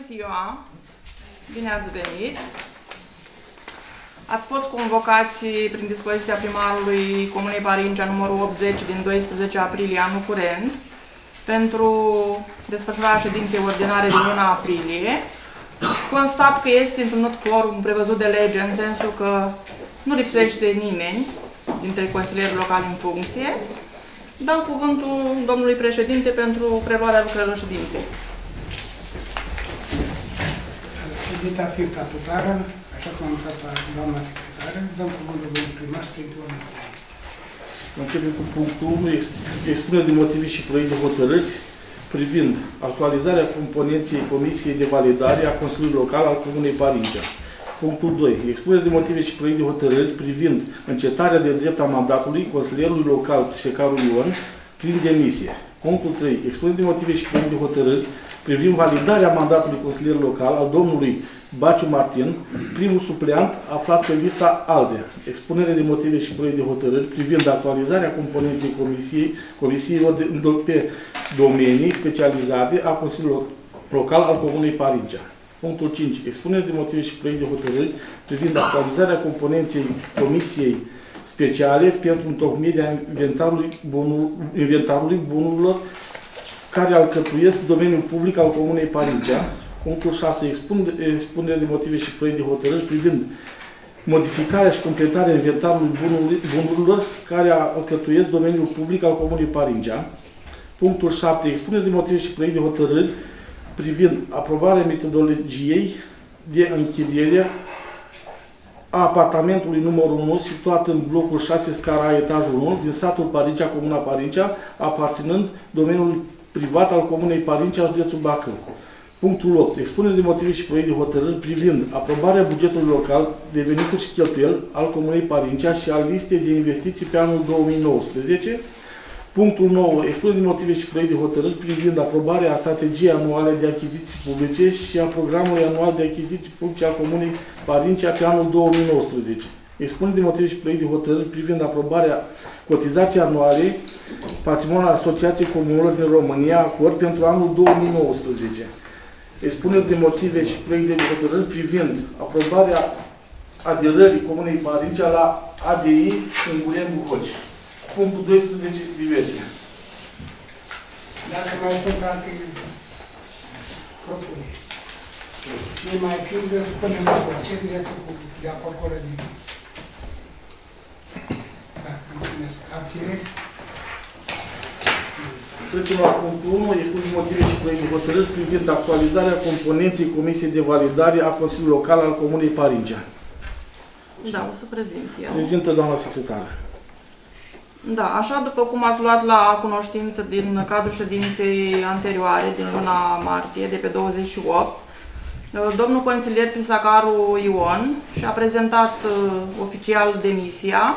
ziua! Bine ați venit! Ați fost convocați prin dispoziția primarului Comunei Parincea numărul 80 din 12 aprilie anul curent pentru desfășurarea ședinței ordinare din luna aprilie. Constat că este întâlnit quorum prevăzut de lege, în sensul că nu lipsește nimeni dintre consilierii locali în funcție. Dau cuvântul domnului președinte pentru preluarea lucrărilor ședinței. Ședința fiind statutară, așa cum am anunțat doamna secretară, dăm cuvântul domnului primar Sfântul Ioan. Începem cu punctul 1, expunere de motive și proiect de hotărâri privind actualizarea componenței Comisiei de Validare a Consiliului Local al Comunei Parincea. Punctul 2. Expunere de motive și proiect de hotărâri privind încetarea de drept a mandatului consilierului local Pisecaru Ion prin demisie. Punctul 3. Expunere de motive și proiect de hotărâri privind validarea mandatului consilier local al domnului Baciu Martin, primul supleant aflat pe lista ALDE. Expunere de motive și proiect de hotărâri privind actualizarea componenței comisiilor pe domenii specializate a Consiliului Local al Comunei Parincea. Punctul 5. Expunere de motive și proiect de hotărâri privind actualizarea componenței Comisiei Speciale pentru întocmirea inventarului bunurilor care alcătuiesc domeniul public al Comunei Parincea. Punctul 6. Expunere de motive și proiect de hotărâri privind modificarea și completarea inventarului bunurilor care alcătuiesc domeniul public al Comunei Parincea. Punctul 7. Expunere de motive și proiect de hotărâri privind aprobarea metodologiei de închiriere a apartamentului numărul 1, situat în blocul 6, scara A, etajul 1, din satul Parincea, Comuna Parincea, aparținând domeniului privat al Comunei Parincea, județul Bacău. Punctul 8. Expunere de motive și proiect de hotărâri privind aprobarea bugetului local de venituri și cheltuieli al Comunei Parincea și al listei de investiții pe anul 2019. Punctul 9. Expunere de motive și proiect de hotărâri privind aprobarea strategiei anuale de achiziții publice și a programului anual de achiziții publice al Comunei Parincea pe anul 2019. Expunere de motive și proiect de hotărâri privind aprobarea cotizației anuale patrimoniului Asociației Comunelor din România, acord pentru anul 2019. Expunere de motive și proiect de hotărâri privind aprobarea aderării Comunei Parincea la ADI în Guren Bucoci. Punctul 12. Diverse. Dacă mai sunt alte propuneri. Ne mai fiind, spunem acolo, ce de acord cu rădină. Da, mulțumesc. Altine? Trecem la punctul 1. Expunere de motive și proiect de hotărâri privind actualizarea componenței Comisiei de Validare a Consiliului Local al Comunei Parincea. Da, o să prezint eu. Prezintă doamna secretară. Da, așa după cum ați luat la cunoștință din cadrul ședinței anterioare, din luna martie, de pe 28, domnul consilier Pisecaru Ion și-a prezentat oficial demisia.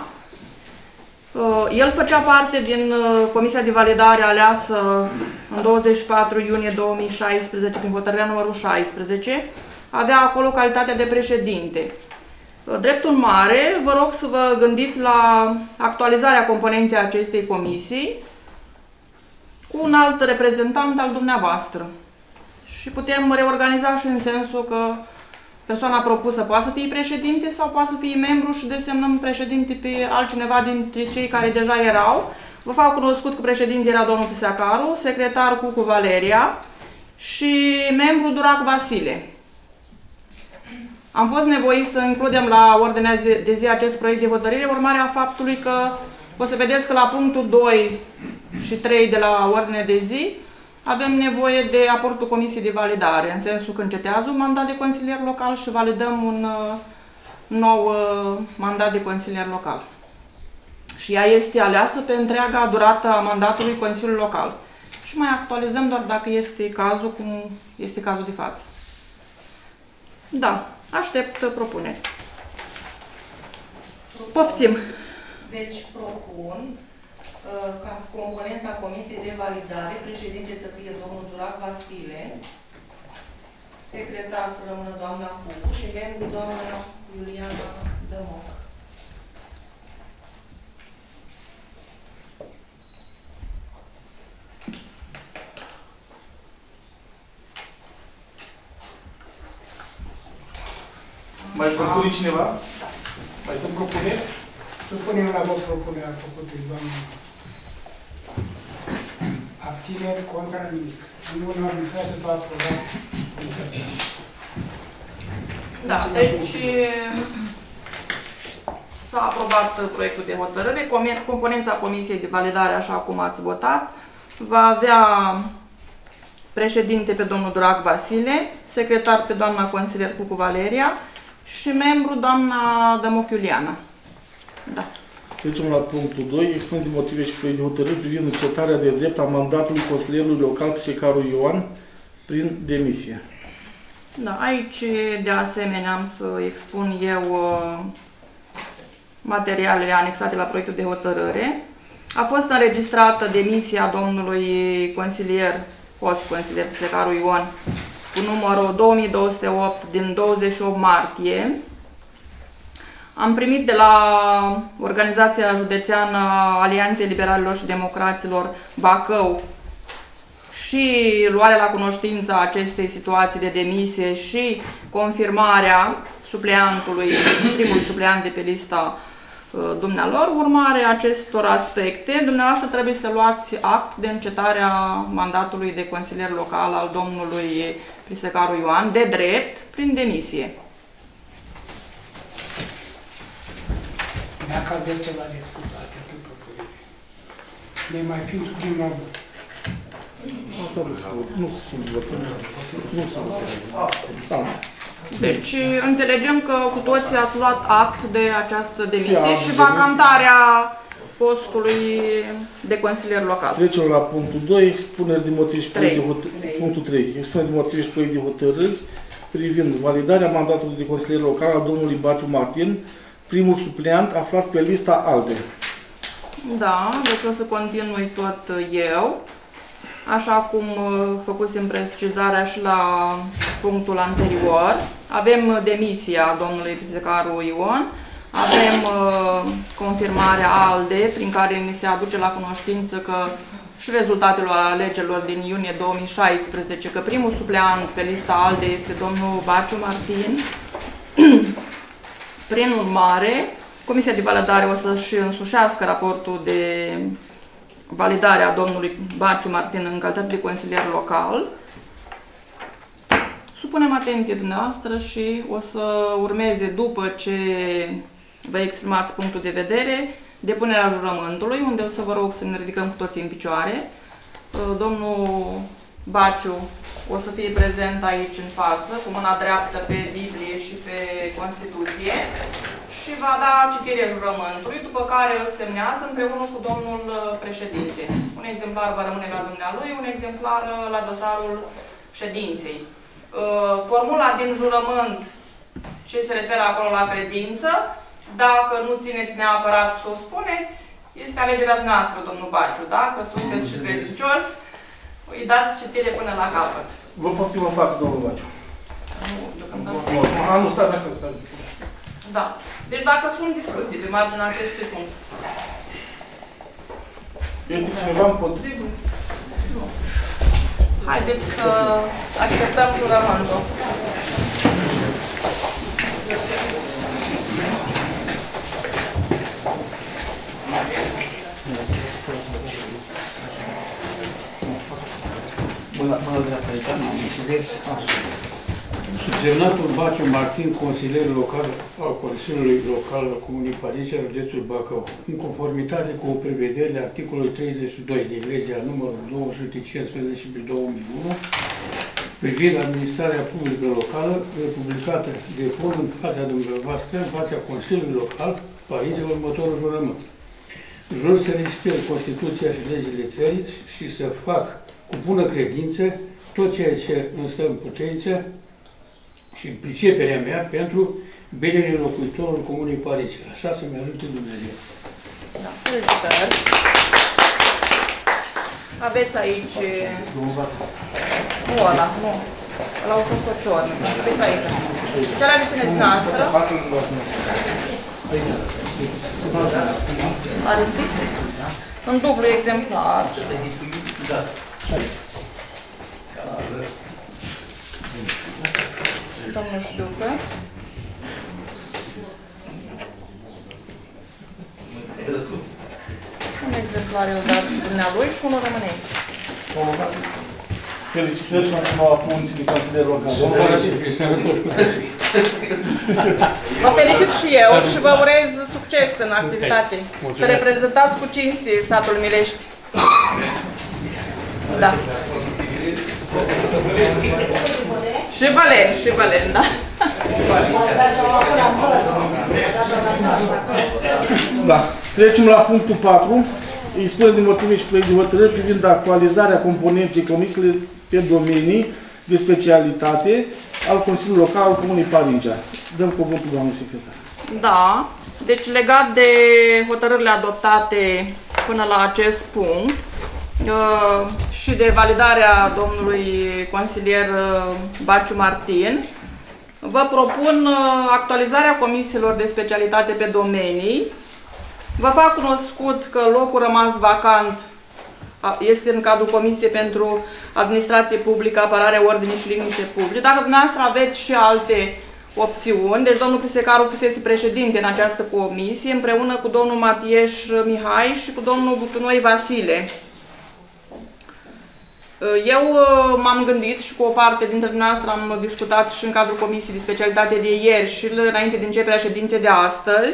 El făcea parte din Comisia de Validare aleasă în 24 iunie 2016 prin hotărârea numărul 16. Avea acolo calitatea de președinte. Drept urmare, vă rog să vă gândiți la actualizarea componenței acestei comisii cu un alt reprezentant al dumneavoastră. Și putem reorganiza și în sensul că persoana propusă poate să fie președinte sau poate să fie membru și desemnăm președinte pe altcineva dintre cei care deja erau. Vă fac cunoscut că președinte era domnul Pisecaru, secretar Cucu Valeria și membru Durac Vasile. Am fost nevoiți să includem la ordinea de zi acest proiect de hotărâre, urmarea faptului că o să vedeți că la punctul 2 și 3 de la ordinea de zi avem nevoie de aportul Comisiei de Validare, în sensul că încetează un mandat de consilier local și validăm un nou mandat de consilier local. Și ea este aleasă pe întreaga durată a mandatului Consiliului Local. Și mai actualizăm doar dacă este cazul, cum este cazul de față. Da. Aștept propuneri. Poftim. Deci propun ca componența Comisiei de Validare, președinte să fie domnul Durac Vasile, secretar să rămână doamna Cucu și membru doamna Iuliana Dămoc. Mai propune cineva? Mai sunt propuneri? Să punem la vot propunerea făcută de doamna. Abțineri, contra, nimic. Nu unanimitate va aproba. Da, deci s-a aprobat proiectul de hotărâre. Componența Comisiei de Validare, așa cum ați votat, va avea președinte pe domnul Durac Vasile, secretar pe doamna consilier Cucu Valeria și membru doamna Dămoc Iuliana. Da. Trecem la punctul 2. Expune de motive și proiect de hotărâri privind încetarea de drept a mandatului consilierului local Pisecaru Ioan prin demisie. Da, aici de asemenea am să expun eu materialele anexate la proiectul de hotărâre. A fost înregistrată demisia domnului consilier, fost consilier Pisecaru Ioan, cu numărul 2208 din 28 martie. Am primit de la Organizația Județeană Alianței Liberalilor și Democraților Bacău și luarea la cunoștință acestei situații de demisie și confirmarea supleantului, primul supleant de pe lista dumnealor. Urmare acestor aspecte, dumneavoastră trebuie să luați act de încetarea mandatului de consilier local al domnului Pisecaru Ioan, de drept, prin demisie. Dacă aveți ceva de spus, atât propunere. Ne mai fiind suprim la vot. Nu sunt voturi. Deci înțelegem că cu toții ați luat act de această demisie și vacantarea postului de consilier local. Trecem la punctul 2, expuneri de motive și proiect de hotărâri. Punctul 3, expuneri de motive și proiect de hotărâri privind validarea mandatului de consilier local al domnului Baciu Martin, primul supleant aflat pe lista ALDE. Da, deci o să continui tot eu. Așa cum făcusem precizarea și la punctul anterior, avem demisia domnului Pisecaru Ioan, avem confirmarea ALDE, prin care ni se aduce la cunoștință că și rezultatele alegerilor din iunie 2016, că primul supleant pe lista ALDE este domnul Baciu Martin. Prin urmare, Comisia de Validare o să-și însușească raportul de validare a domnului Baciu Martin în calitate de consilier local. Supunem atenție dumneavoastră și o să urmeze, după ce vă exprimați punctul de vedere, depunerea jurământului, unde o să vă rog să ne ridicăm cu toții în picioare. Domnul Baciu o să fie prezent aici în față, cu mâna dreaptă pe Biblie și pe Constituție, și va da citire jurământului, după care îl semnează împreună cu domnul președinte. Un exemplar va rămâne la dumnealui, un exemplar la dosarul ședinței. Formula din jurământ, ce se referă acolo la credință, dacă nu țineți neapărat să o spuneți, este alegerea noastră, domnul Baciu. Dacă sunteți și credincios, îi dați citire până la capăt. Vă poftim în față, domnul Baciu. Nu, stați asta. Da. Deci dacă sunt discuții pe marginea acestui punct. Este cineva împotrivă? Nu. Haideți să așteptăm jurământul. Bună dreaptă, n-am înțeles. Subsemnatul Baciu Martin, consilier local al Consiliului Local al Comunei Paricea, județul Bacău, în conformitate cu prevederile articolului 32 din legea numărul 215/2001, privind administrarea publică locală, publicată de fond în fața dumneavoastră, în fața Consiliului Local Paricea, următorul jurământ. Jur să respect Constituția și legile țării și să fac cu bună credință tot ceea ce îmi stă în putință și priceperea mea pentru binele locuitorilor Comunei Paricea. Așa să-mi ajute Dumnezeu. Da, felicitări. Aveți aici... Nu ăla, nu. Ăla a fost o ciornă. Aveți aici. Cealaltă țineți noastră. Are fix? În dublu exemplar. Domnul Știucă. Are o dată dumnealui și unul rămâne aici. Felicitări și la noua funcție de consilier local. Vă felicit și eu și vă urez succes în activitate. Să reprezentați cu cinste satul Milești. Da. Și Valen, da. Da. Trecem la punctul 4. Expunere de motive și proiect de hotărâri privind actualizarea componenței comisiilor pe domenii de specialitate al Consiliului Local al Comunei Parigea. Dăm cuvântul, doamnă secretar. Da. Deci legat de hotărârile adoptate până la acest punct și de validarea domnului consilier Baciu Martin, vă propun actualizarea comisiilor de specialitate pe domenii. Vă fac cunoscut că locul rămas vacant este în cadrul Comisiei pentru Administrație Publică, Apărare, Ordine și Liniște Publice, dar dumneavoastră aveți și alte opțiuni. Deci domnul Prisecaru fusese președinte în această comisie, împreună cu domnul Matieș Mihai și cu domnul Butunoi Vasile. Eu m-am gândit și cu o parte dintre dumneavoastră am discutat și în cadrul Comisiei de Specialitate de ieri și înainte de începerea ședinței de astăzi.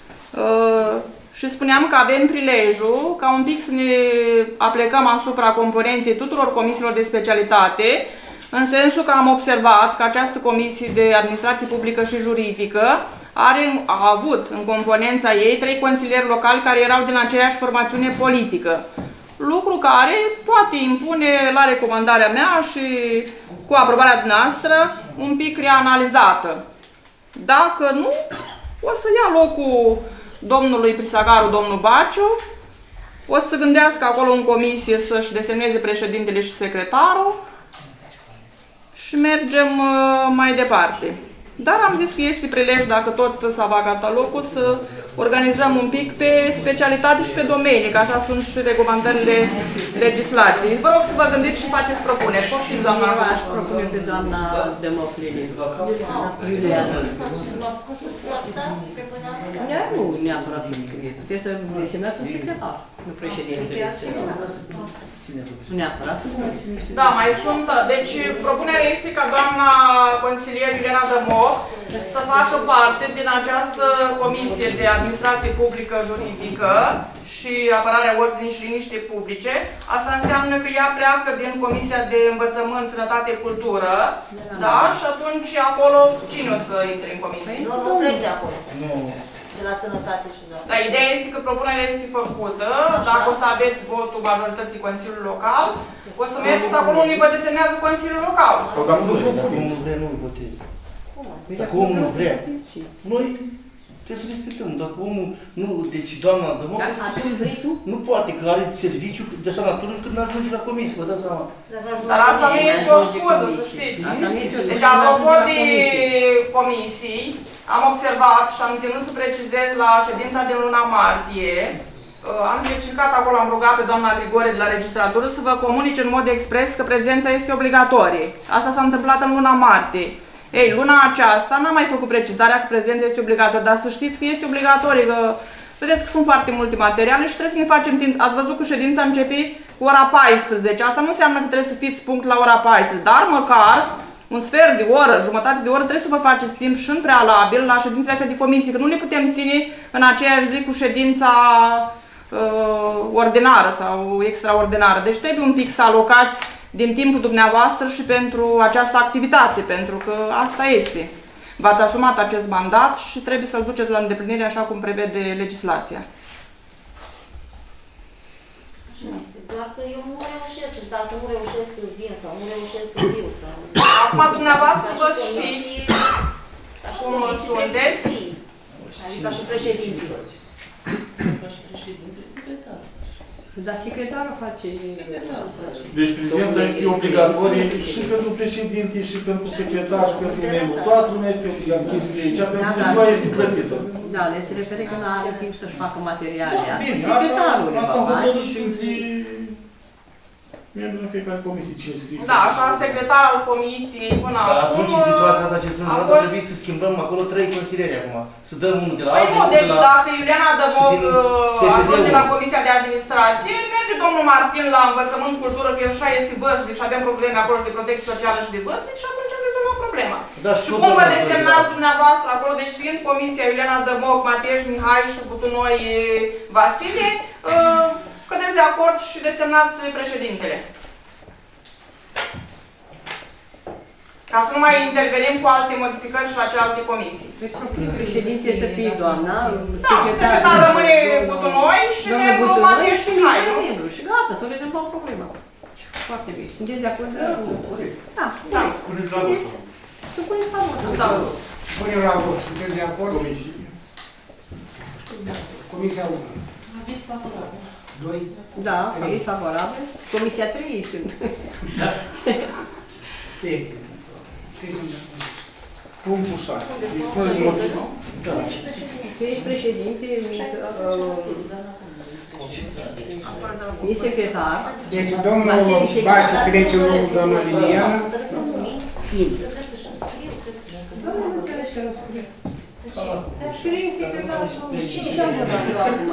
Și spuneam că avem prilejul ca un pic să ne aplecăm asupra componenței tuturor comisiilor de specialitate, în sensul că am observat că această comisie de administrație publică și juridică a avut în componența ei 3 consilieri locali care erau din aceeași formațiune politică. Lucru care poate impune la recomandarea mea și cu aprobarea noastră un pic reanalizată. Dacă nu, o să ia locul domnului Prisagaru, domnul Baciu, o să se gândească acolo în comisie să-și desemneze președintele și secretarul și mergem mai departe. Dar am zis că este prilej, dacă tot s-a vacat locul, să organizăm un pic pe specialitate și pe domenii, că așa sunt și recomandările legislației. Vă rog să vă gândiți și faceți propuneri. Poftim, doamna. Aș propune pe doamna Democlini. Nu neapărat să scrie. Puteți să desemnați un secretar, nu președintele. Nu neapărat să scrie. Da, mai sunt. Deci, propunerea este ca doamna consilier Iuliana Dămoc să facă parte din această comisie de administrație publică juridică și apărarea ordinii și liniște publice. Asta înseamnă că ea pleacă din Comisia de Învățământ, Sănătate, Cultură, da? Și atunci acolo cine o să intre în comisie? Nu plec de acolo. De la Sănătate și de Da, ideea este că propunerea este făcută. Dacă o să aveți votul majorității Consiliului Local, o să mergeți acolo unde vă desemnează Consiliul Local. Sau dacă nu vrea, nu votezi. Dacă omul nu vrea, noi trebuie să respectăm. Dacă omul nu, deci doamna Dămoc, nu poate, că are serviciu de așa natură când ajunge la comisie, vă dați seama. Dar asta nu este o scuză, să știți. Deci, apropo de comisii, am observat și am ținut să precizez la ședința din luna martie, am specificat acolo, am rugat pe doamna Grigore de la registratură să vă comunice în mod expres că prezența este obligatorie. Asta s-a întâmplat în luna martie. Ei, luna aceasta n-am mai făcut precizarea că prezența este obligatorie, dar să știți că este obligatorie, că vedeți că sunt foarte multe materiale și trebuie să ne facem timp. Ați văzut că ședința începe cu ora 14. Asta nu înseamnă că trebuie să fiți punct la ora 14, dar măcar un sfert de oră, jumătate de oră, trebuie să vă faceți timp și în prealabil la ședințele astea de comisie, că nu ne putem ține în aceeași zi cu ședința ordinară sau extraordinară. Deci trebuie un pic să alocați din timpul dumneavoastră și pentru această activitate, pentru că asta este. V-ați asumat acest mandat și trebuie să-l duceți la îndeplinire așa cum prevede legislația. Doar că eu nu reușesc, dacă nu reușesc să vin sau nu reușesc să fiu sau... Acum dumneavoastră vă știți cum sunteți? Adică ca și președinte. Ca și președinte, secretar. Dar secretarul face... Deci prezența este obligatorie și pentru președinte, și pentru secretar, și pentru membru. Toată lumea este obligatorie aici, pentru că ziua este plătită. Da, le se referă că nu are timp să-și facă materiale. Bine, secretarul asta am hotărât și între membri în fiecare comisie, cine scrie. Da, așa, secretar al comisiei până Dar acum... atunci, în situația asta, ce spunem, fost... trebuie să schimbăm acolo 3 consilieri acum. Să dăm unul de la Păi altul, nu, deci de la... dacă Iuliana Dămoc ajunge la Comisia de Administrație, merge domnul Martin la învățământ, cultură, că el așa este vârstnic și avem probleme acolo de protecție socială și de vârstnic și atunci am rezolvat problema. Da, și cum vă desemnați dumneavoastră acolo, deci fiind Comisia Iuliana Dămoc, Mateș Mihai și Butunoi Vasile, cădeți de acord și desemnați președintele. Ca să nu mai intervenim cu alte modificări și la celelalte comisii. Președinte să fie doamna, da, secretar rămâne Butunoi și membru Mateș Mihai. Și gata, să rezolvăm problema. Foarte bine. Sunteți de acord? Da. Da. Sunteți? Să puneți favor. Da. Punem la vot. Sunteți de acord? Comisii. Comisia 1. Aviz favorabil. 2. Da, aviz favorabil. Comisia 3 sunt. Da. Punctul 6. Expuneți motivul. Tu ești președinte, e secretar. Deci domnul Baciu trece în locul doamna Liliana. Domnul nu înțelegi că nu scrie. Scrie secretar și ce am vorbit acum?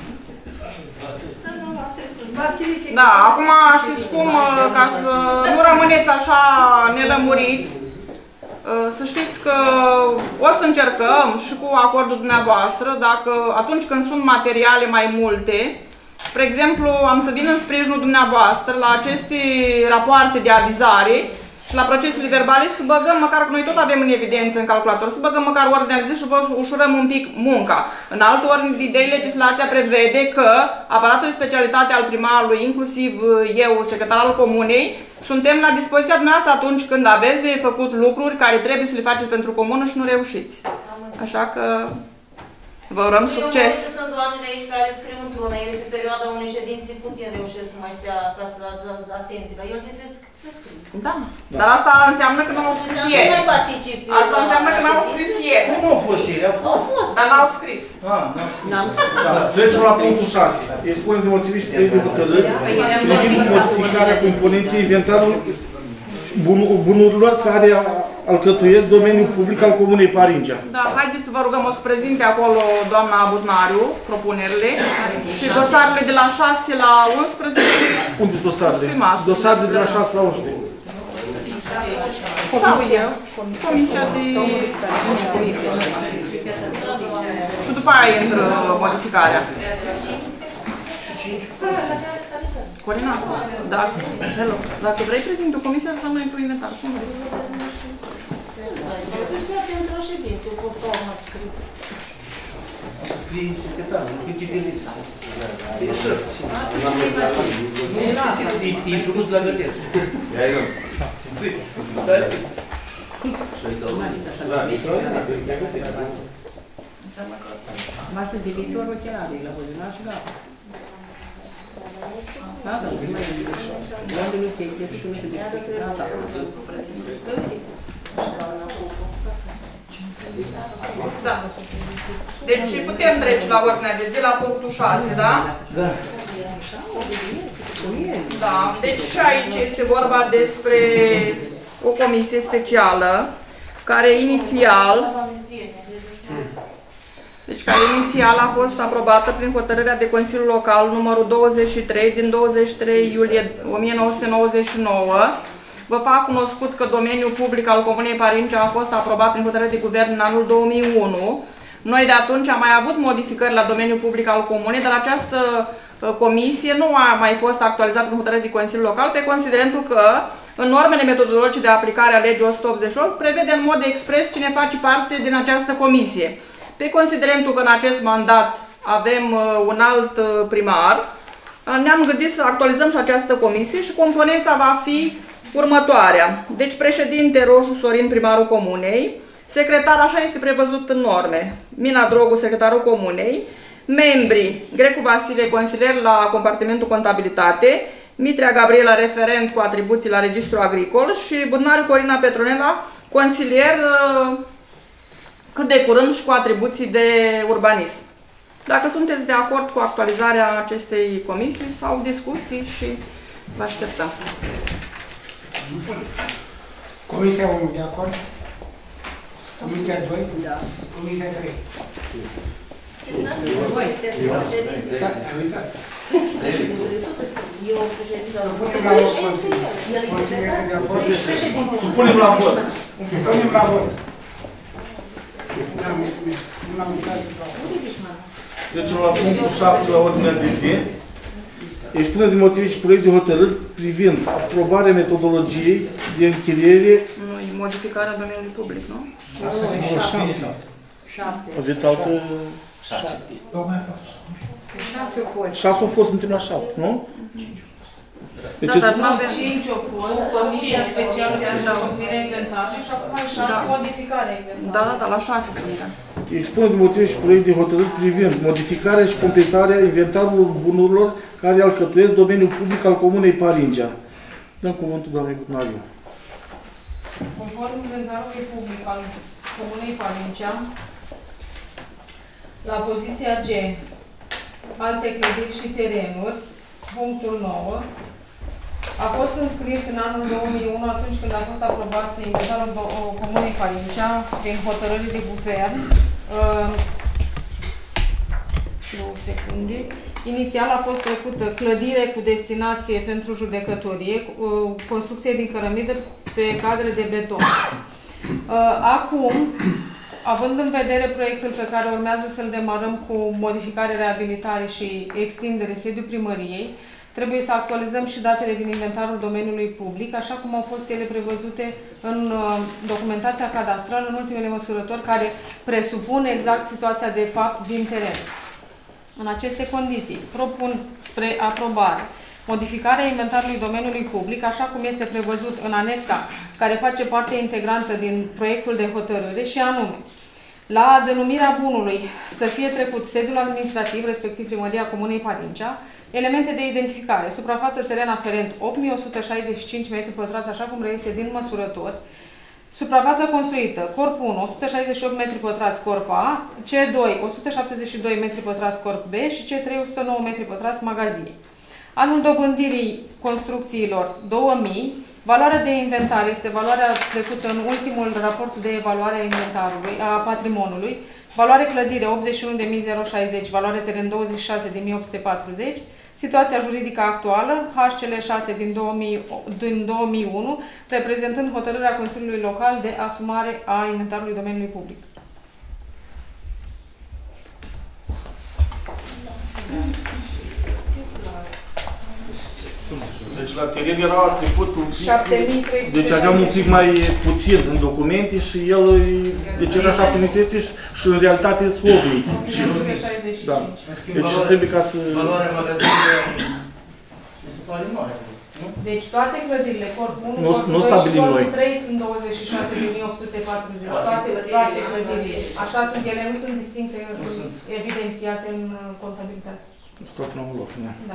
Da, acum știți cum, ca să nu rămâneți așa nelămuriți, să știți că o să încercăm și cu acordul dumneavoastră, dacă atunci când sunt materiale mai multe, spre exemplu, am să vin în sprijinul dumneavoastră la aceste rapoarte de avizare și la procesele verbale să băgăm, măcar că noi tot avem în evidență în calculator, să băgăm măcar ordinea de zi și vă ușurăm un pic munca. În altă ordine de idei, legislația prevede că aparatul de specialitate al primarului, inclusiv eu, secretarul comunei, suntem la dispoziția dumneavoastră atunci când aveți de făcut lucruri care trebuie să le faceți pentru comună și nu reușiți. Așa că vă urăm succes! Eu sunt oameni aici care scriu într-una, ele pe perioada unei ședințe puțin reușesc să mai stea acasă atente, dar eu trebuie să scriu. Da, dar asta înseamnă că nu au scris ieri. ieri. Asta înseamnă că n-au scris ieri. Nu au fost ieri, au fost. Dar n-au scris. N-am scris. Trecem la punctul 6. Expuneți de motive și proiect de hotărâri privind modificarea componenței inventarului bunurilor care alcătuiesc domeniul public al Comunei Paringea. Da, haideți să vă rugăm o să prezinte acolo doamna Butnariu propunerile și dosarele de la 6 la 11. Unde dosarele? Dosarele de la 6 la 11. Comisia de... Și după aia intră modificarea. Corina, dacă vrei prezint o comisia, să rămâne tu inventar. Cum vrei? Să scrie secretar, nu știu ce de lipsă. E șef. E introdus la gătire. Zic. Masă de viitor ochelarii la Băzânar și gata. Da, da, nu mai e așa. Unde nu se exercită și nu se discută. Da, da. Da. Deci putem trece la ordinea de zi, la punctul 6, da? Da. Da, deci și aici este vorba despre o comisie specială care inițial a fost aprobată prin hotărârea de Consiliul Local numărul 23 din 23 iulie 1999. Vă fac cunoscut că domeniul public al Comunei Parincea a fost aprobat prin hotărâre de guvern în anul 2001. Noi de atunci am mai avut modificări la domeniul public al Comunei, dar această comisie nu a mai fost actualizată prin hotărâre de Consiliul Local pe considerentul că în normele metodologice de aplicare a legii 188 prevede în mod expres cine face parte din această comisie. Pe considerentul că în acest mandat avem un alt primar, ne-am gândit să actualizăm și această comisie și componența va fi următoarea. Deci președinte Roșu Sorin, primarul comunei, secretar, așa este prevăzut în norme, Mina Drogu, secretarul comunei, membri Grecu Vasile, consilier la compartimentul contabilitate, Mitrea Gabriela, referent cu atribuții la registrul agricol și Butnariu Corina Petronela, consilier cât de curând și cu atribuții de urbanism. Dacă sunteți de acord cu actualizarea acestei comisii sau discuții și Vă așteptăm. Comisia 1 de acord? Comisia 2? Da. Comisia 3? Da, am uitat. Eu președinte al Supunem la vot. Consiliul este de acord? Supunem la vot. Supunem la vot. Da, mulțumesc. Nu l-am uitat. Deci la punctul 7 la ordinea de zi. Expunere de motive și proiect de hotărâri privind aprobarea metodologiei de închiriere. Nu, e modificarea domeniului public, nu? 7. Aveți altă... 6 au fost, suntem la 7, nu? Deci, Da, dar nu avem... 5 au fost, Comisia Specială de Acoperire Inventarului și acum mai 6 modificare inventarului. Da, la 6 suntem. expune de motive și proiect de hotărâri privind modificarea și completarea inventarului bunurilor care alcătuiesc domeniul public al Comunei Paringea. Dăm cuvântul doamnei Butnariu. Conform inventarului public al Comunei Parincea, la poziția G, alte clădiri și terenuri, punctul 9, a fost înscris în anul 2001, atunci când a fost aprobat inventarul Comunei Parincea, prin hotărâri de guvern. 2 secunde. Inițial a fost trecută clădire cu destinație pentru judecătorie, construcție din cărămidă pe cadre de beton. Acum, având în vedere proiectul pe care urmează să-l demarăm cu modificare, reabilitare și extindere sediul primăriei, trebuie să actualizăm și datele din inventarul domeniului public, așa cum au fost ele prevăzute în documentația cadastrală, în ultimele măsurători, care presupun exact situația de fapt din teren. În aceste condiții, propun spre aprobare modificarea inventarului domeniului public, așa cum este prevăzut în anexa care face parte integrantă din proiectul de hotărâre, și anume, la denumirea bunului să fie trecut sediul administrativ, respectiv Primăria Comunei Parincea, elemente de identificare, suprafață teren aferent 8165 m2, așa cum reiese din măsurători, suprafața construită, corp 1, 168 m2, corp A, C2, 172 m2, corp B și C3, 109 m2, magazie. Anul dobândirii construcțiilor 2000, valoarea de inventar este valoarea trecută în ultimul raport de evaluare a inventarului, a patrimoniului, valoare clădire 81.060, valoare teren 26.840, situația juridică actuală, HCL6 din 2001, reprezentând hotărârea Consiliului Local de asumare a inventarului domeniului public. Deci la teren era trecut un pic, 7300. deci aveam un pic mai puțin în documente și el, deci era 7300 și în realitate sunt 8000. Da. Deci trebuie ca să... Valoarea magazinului se pare mare. Deci toate clădirile, corp 1, Nu corp 2 și stabilim noi. corp 3 sunt 26.840. Toate clădirile. Așa sunt ele, nu sunt distincte, evidențiate în contabilitate. Sunt tot la un loc, da. Da.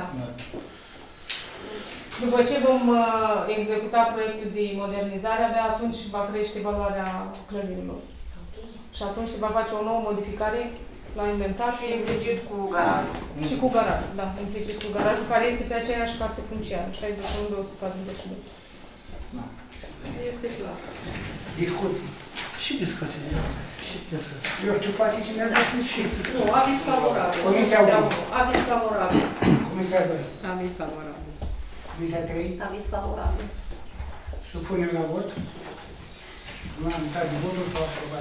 După ce vom executa proiectul de modernizare, abia atunci va crește valoarea clădirilor. Și atunci se va face o nouă modificare la inventar. Și implicit cu garajul. Și cu garajul, da, implicit cu garajul, care este pe aceeași carte funciară, 61.242. Da. Este clar. Discuții. Și discuții. Eu știu, poate cine a dat și... Nu, aviz favorabil. Comisia 1. Aviz favorabil. Comisia 2. Aviz favorabil. Comisia 3. Aviz favorabil. Supunem la vot. Nu am dat de votul sau aprobat.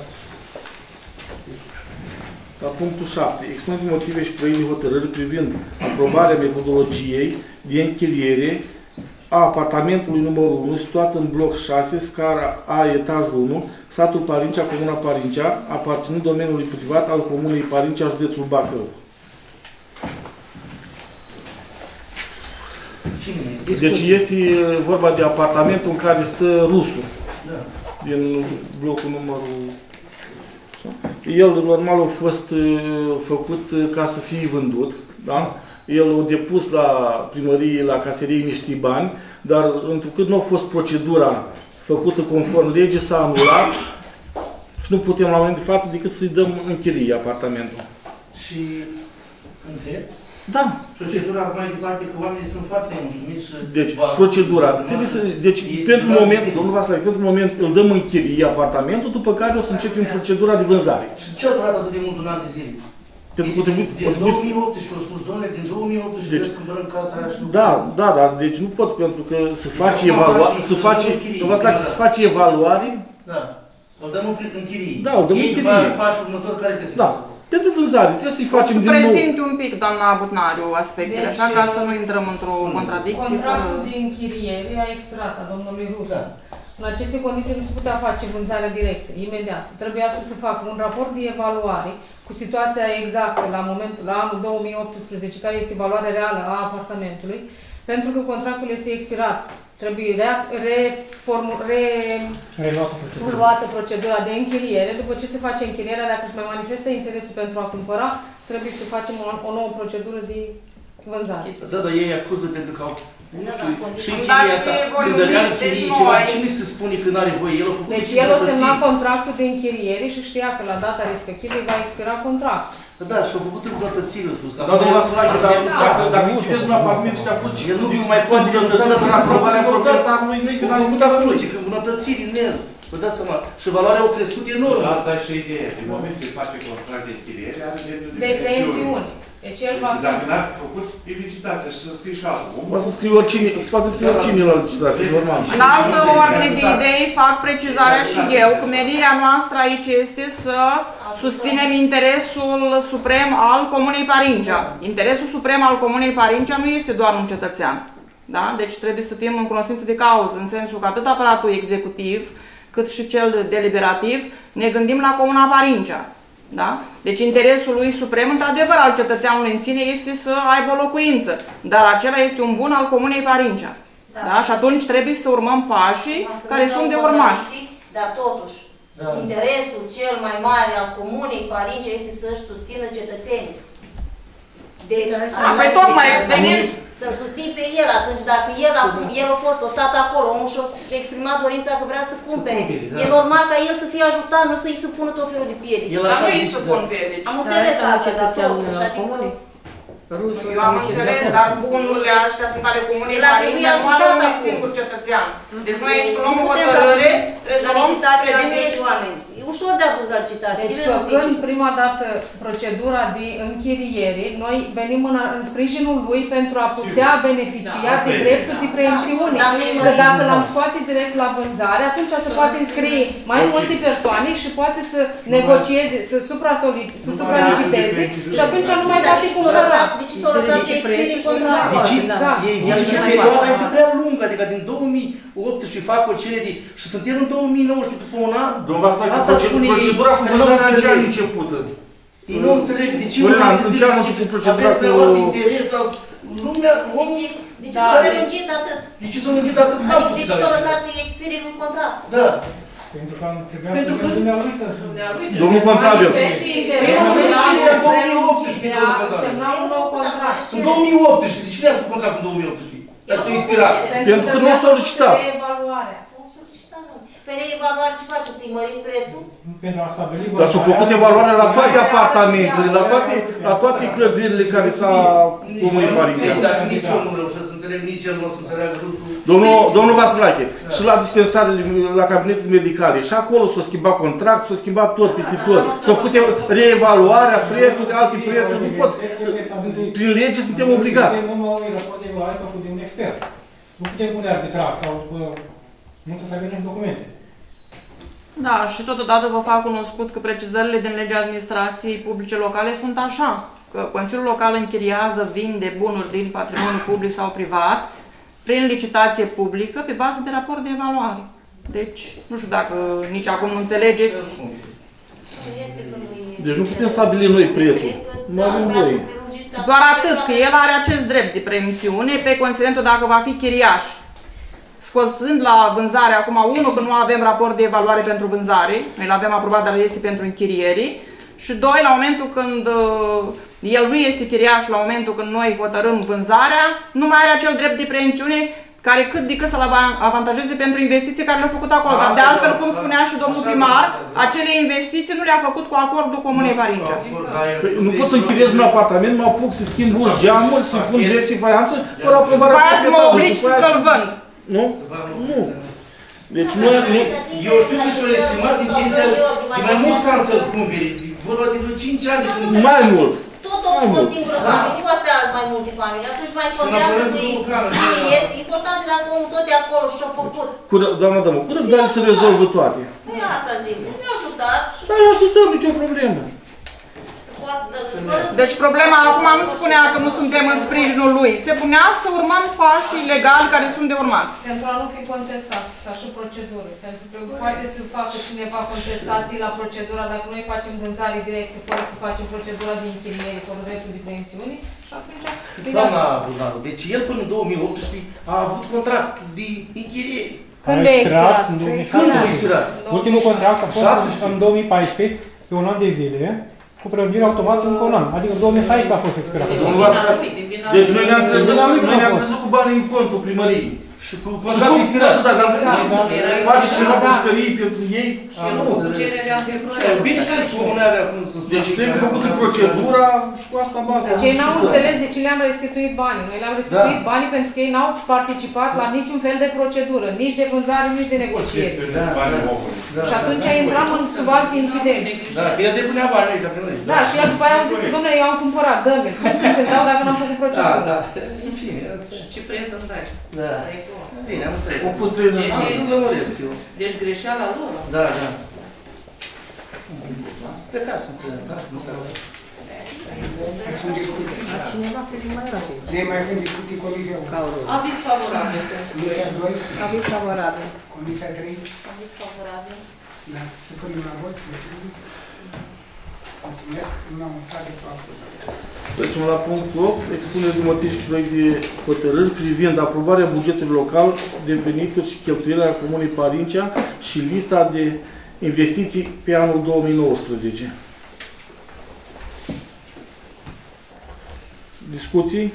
La punctul 7. Expune motive și proiect de hotărâri privind aprobarea metodologiei de închiriere a apartamentului numărul 1, situat în bloc 6, scara A, etajul 1, satul Parincea, Comuna Parincea, aparținând domeniului privat al Comunei Parincea, județul Bacău. Deci este vorba de apartamentul în care stă rusul. Din blocul numărul... El, normal, a fost făcut ca să fie vândut, da? El a depus la primărie, la caserie niște bani, dar întrucât nu a fost procedura făcută conform legii, s-a anulat și nu putem la moment de față decât să-i dăm în chirie apartamentul. Și întreb, Da. Procedura mai departe, că oamenii sunt foarte nemulțumiți și... Deci, procedura. Trebuie să, deci, pentru moment, domnul Vasile, pentru moment îl dăm în chirie apartamentul, după care o să începem procedura de vânzare. Și ce a durat atât de mult un an de zile? Din 2018, au spus, domnule, din 2018 trebuie să cumpărăm casa aia și nu... Da, deci nu pot, pentru că se face evaluare, se face evaluare. Da. Îl dăm în chirie. Da, îl dăm în chirie. Ei, pașul următor care trebuie să... Da. Pentru vânzare, trebuie să-i facem din nou. Prezinte un pic, doamna Butnariu, aspectele, deci, așa ca să nu intrăm într-o contradicție. Contractul de închiriere a expirat a domnului Rusu. Da. În aceste condiții nu se putea face vânzarea directă, imediat. Trebuia să se facă un raport de evaluare cu situația exactă la anul 2018, care este valoarea reală a apartamentului, pentru că contractul este expirat. Trebuie reluată procedura de închiriere. După ce se face închirierea, dacă se mai manifestă interesul pentru a cumpăra, trebuie să facem o nouă procedură de vânzare. Da, dar ei acuză pentru că au... Nu știu, și închiria asta, când dărea închirii ceva, cine se spune că nu are voie? El a făcut deci el a semnat contractul de închiriere și știa că la data respectivă îi va expira contractul. Da, și a făcut îmbunătățiri, a spus. Da, domnul Vasile, dacă închidezi un apartament și te apuci, el nu mai poate îmbunătățiri în aprobarea proprietarului, nu-i că n-a făcut acolo, ci că îmbunătățiri în el. Vă dați seama, și valoarea au crescut enorm. Asta și ideea, din moment ce face contract de închiriere, are dreptul de preemțiune. Deci el va fi... Dacă n-ați făcut, e licitație și să scrii și altul. Poate să scrie oricine, poate scrie oricine la licitație, normal. În altă ordine de idei fac precizarea și eu, că menirea noastră aici este să susținem interesul suprem al Comunei Parincea. Interesul suprem al Comunei Parincea nu este doar un cetățean. Da? Deci trebuie să fim în cunoștință de cauză, în sensul că atât aparatul executiv, cât și cel deliberativ, ne gândim la Comuna Parincea. Da? Deci interesul lui suprem, într-adevăr, al cetățeanului în sine este să aibă o locuință, dar acela este un bun al Comunei Parincea. Da? Da? Și atunci trebuie să urmăm pașii care sunt de urmași. Dar totuși, interesul cel mai mare al Comunei Parincea este să-și susțină cetățenii. Deci, păi tocmai venim să-l susții pe el atunci, dacă el a fost, a stat acolo, omul și-a exprimat dorința că vrea să cumpere. Da. E normal ca el să fie ajutat, nu să-i se pună tot felul de piedici. Dar nu îi se pun piedici. Am înțeles asta, dar totuși, adică... Eu am înțeles, dar bunurile astea sunt ale Comunei Parincea, nu ale unui singur cetățean. Deci noi aici, când luăm o hotărâre, trebuie să luăm prevenire oameni. E ușor de adus la licitație. Deci, făcând prima dată procedura de închiriere, noi venim în sprijinul lui pentru a putea beneficia de dreptul de preemțiune. Că dacă l-am scoate direct la vânzare, atunci se poate înscrie mai multe persoane și poate să negocieze, să supraliciteze și atunci nu mai poate cumpăra. De ce s-o lăsat să expire contractul? Ei zice că perioada este prea lungă, adică din 2018 fac o cerere și suntem în 2019 după un an. Asta spune ei. Procedura cu vânzarea în ce an începută? Ei nu înțeleg de ce nu mai zic aveți pe voastră interes sau lumea, omul... De ce s-a lungit atât? De ce s-a lungit atât? De ce s-a lăsat să expire lui contract? Da. Pentru că trebuia să dumnealui să... Domnul contabil. Semna un nou contract. În 2018. De cine a făcut contractul în 2018? Dacă s-a inspirat. Pentru că nu a solicitat. Pe reevaluare ce faceți? Îi măriți prețul? Pentru a stabili... Dar s-a făcut evaluarea la toate apartamentele, la toate clădirile care s-a Comunei Parincea. Dacă nici eu nu reușesc să înțeleg, nici el nu o să înțeleagă rusul. Domnul Vasilache, și la dispensarele, la cabinetele medicale, și acolo s-a schimbat contract, s-a schimbat tot, peste tot. S-a făcut reevaluarea prețului, alte prețuri, nu poți. Prin lege suntem obligați. Nu raport de evaluare făcut de un expert. Nu putem pune arbitrar sau după... Nu trebuie să avem documente. Da, și totodată vă fac cunoscut că precizările din legea administrației publice locale sunt așa, că Consiliul Local închiriază, vinde bunuri din patrimoniu public sau privat prin licitație publică pe bază de raport de evaluare. Deci, nu știu dacă nici acum nu înțelegeți. Deci nu putem stabili noi prețul. Nu avem voie. Doar atât, că el are acest drept de preemțiune pe considerentul dacă va fi chiriaș. Scosând la vânzare, acum, unul, că nu avem raport de evaluare pentru vânzare, noi l-avem aprobat, dar este pentru închiriere, și doi, la momentul când el nu este chiriaș, la momentul când noi hotărâm vânzarea, nu mai are acel drept de preemțiune care cât de cât să-l avantajeze pentru investiții care le-au făcut acolo. Dar de altfel, cum spunea și domnul primar, acele investiții nu le-a făcut cu acordul Comunei Parincea. Nu pot să închiriez un apartament, mă apuc să schimb uși, geamuri, să pun drese, faianță, fără aprobarea proprietarului. Să mă obligi să-l vând. Nu? Nu. Deci nu... Eu știu că și-o exprimat intenția de mai mulți ani să-l cumpere. Vorba de vreo 5 ani. Mai mult. Tot o singură familie, nu astea mai multe familii. Atunci mai contează că este important dacă omul tot e acolo și-a făcut. Doamna Dămă, cu răbdare să rezolvă toate. Nu e asta zic, mi-a ajutat. Da, eu ajutăm, nicio problemă. Deci problema acum nu spunea că nu suntem în sprijinul lui. Se punea să urmăm pașii legali care sunt de urmat. Pentru a nu fi contestat, ca și procedură. Pentru că poate să facă cineva contestații la procedura, dacă noi facem vânzare directă, fără să facem procedura de închiriere, fără dreptul de preemțiune, și atunci... Doamna Brunaru, deci el până în 2018 a avut contract de închiriere. Când a expirat? Când a expirat? Ultimul contract a fost în 2014, pe un an de zile, cu prelungire automată încă un an. Adică în 2016 a fost expirat. Deci noi ne-am trezit cu banii în contul primăriei. Și cu contractul expirat. Face ceva pușcării pentru ei? Bine să spun, nu are acum să spun. Deci trebuie făcută procedura și cu asta bază. Deci ei n-au înțeles de ce le-am restituit banii. Noi le-am restituit banii pentru că ei n-au participat la niciun fel de procedură. Nici de vânzare, nici de negociere. Și atunci intram în sub alte incidente. Da, el depunea bani aici, pe noi. Da, și el după aia au zis, dom'le, eu am cumpărat, dă-mi. Cum să-ți dau dacă n-am făcut procedură? Da, în fine, asta. Ce preț să-ți dai? Da. Bine, am înțeles. Au pus 30 ani să-l lămăresc eu. Deci greșeala lor. Da, da. Plecați să înțeleg, da? Cineva pe mai rapid. Ne mai avem discuții comisia 1. Aviz favorabil. Comisia 2. Aviz favorabil. Comisia 3. Aviz favorabil. Da, să punem la vot. Mulțumesc, nu am tare cu aprobare. Trecem la punctul 8, expunere de motiv și proiect de hotărâri privind aprobarea bugetului local de venituri și cheltuielile Comunei Parincea și lista de investiții pe anul 2019. Discuții?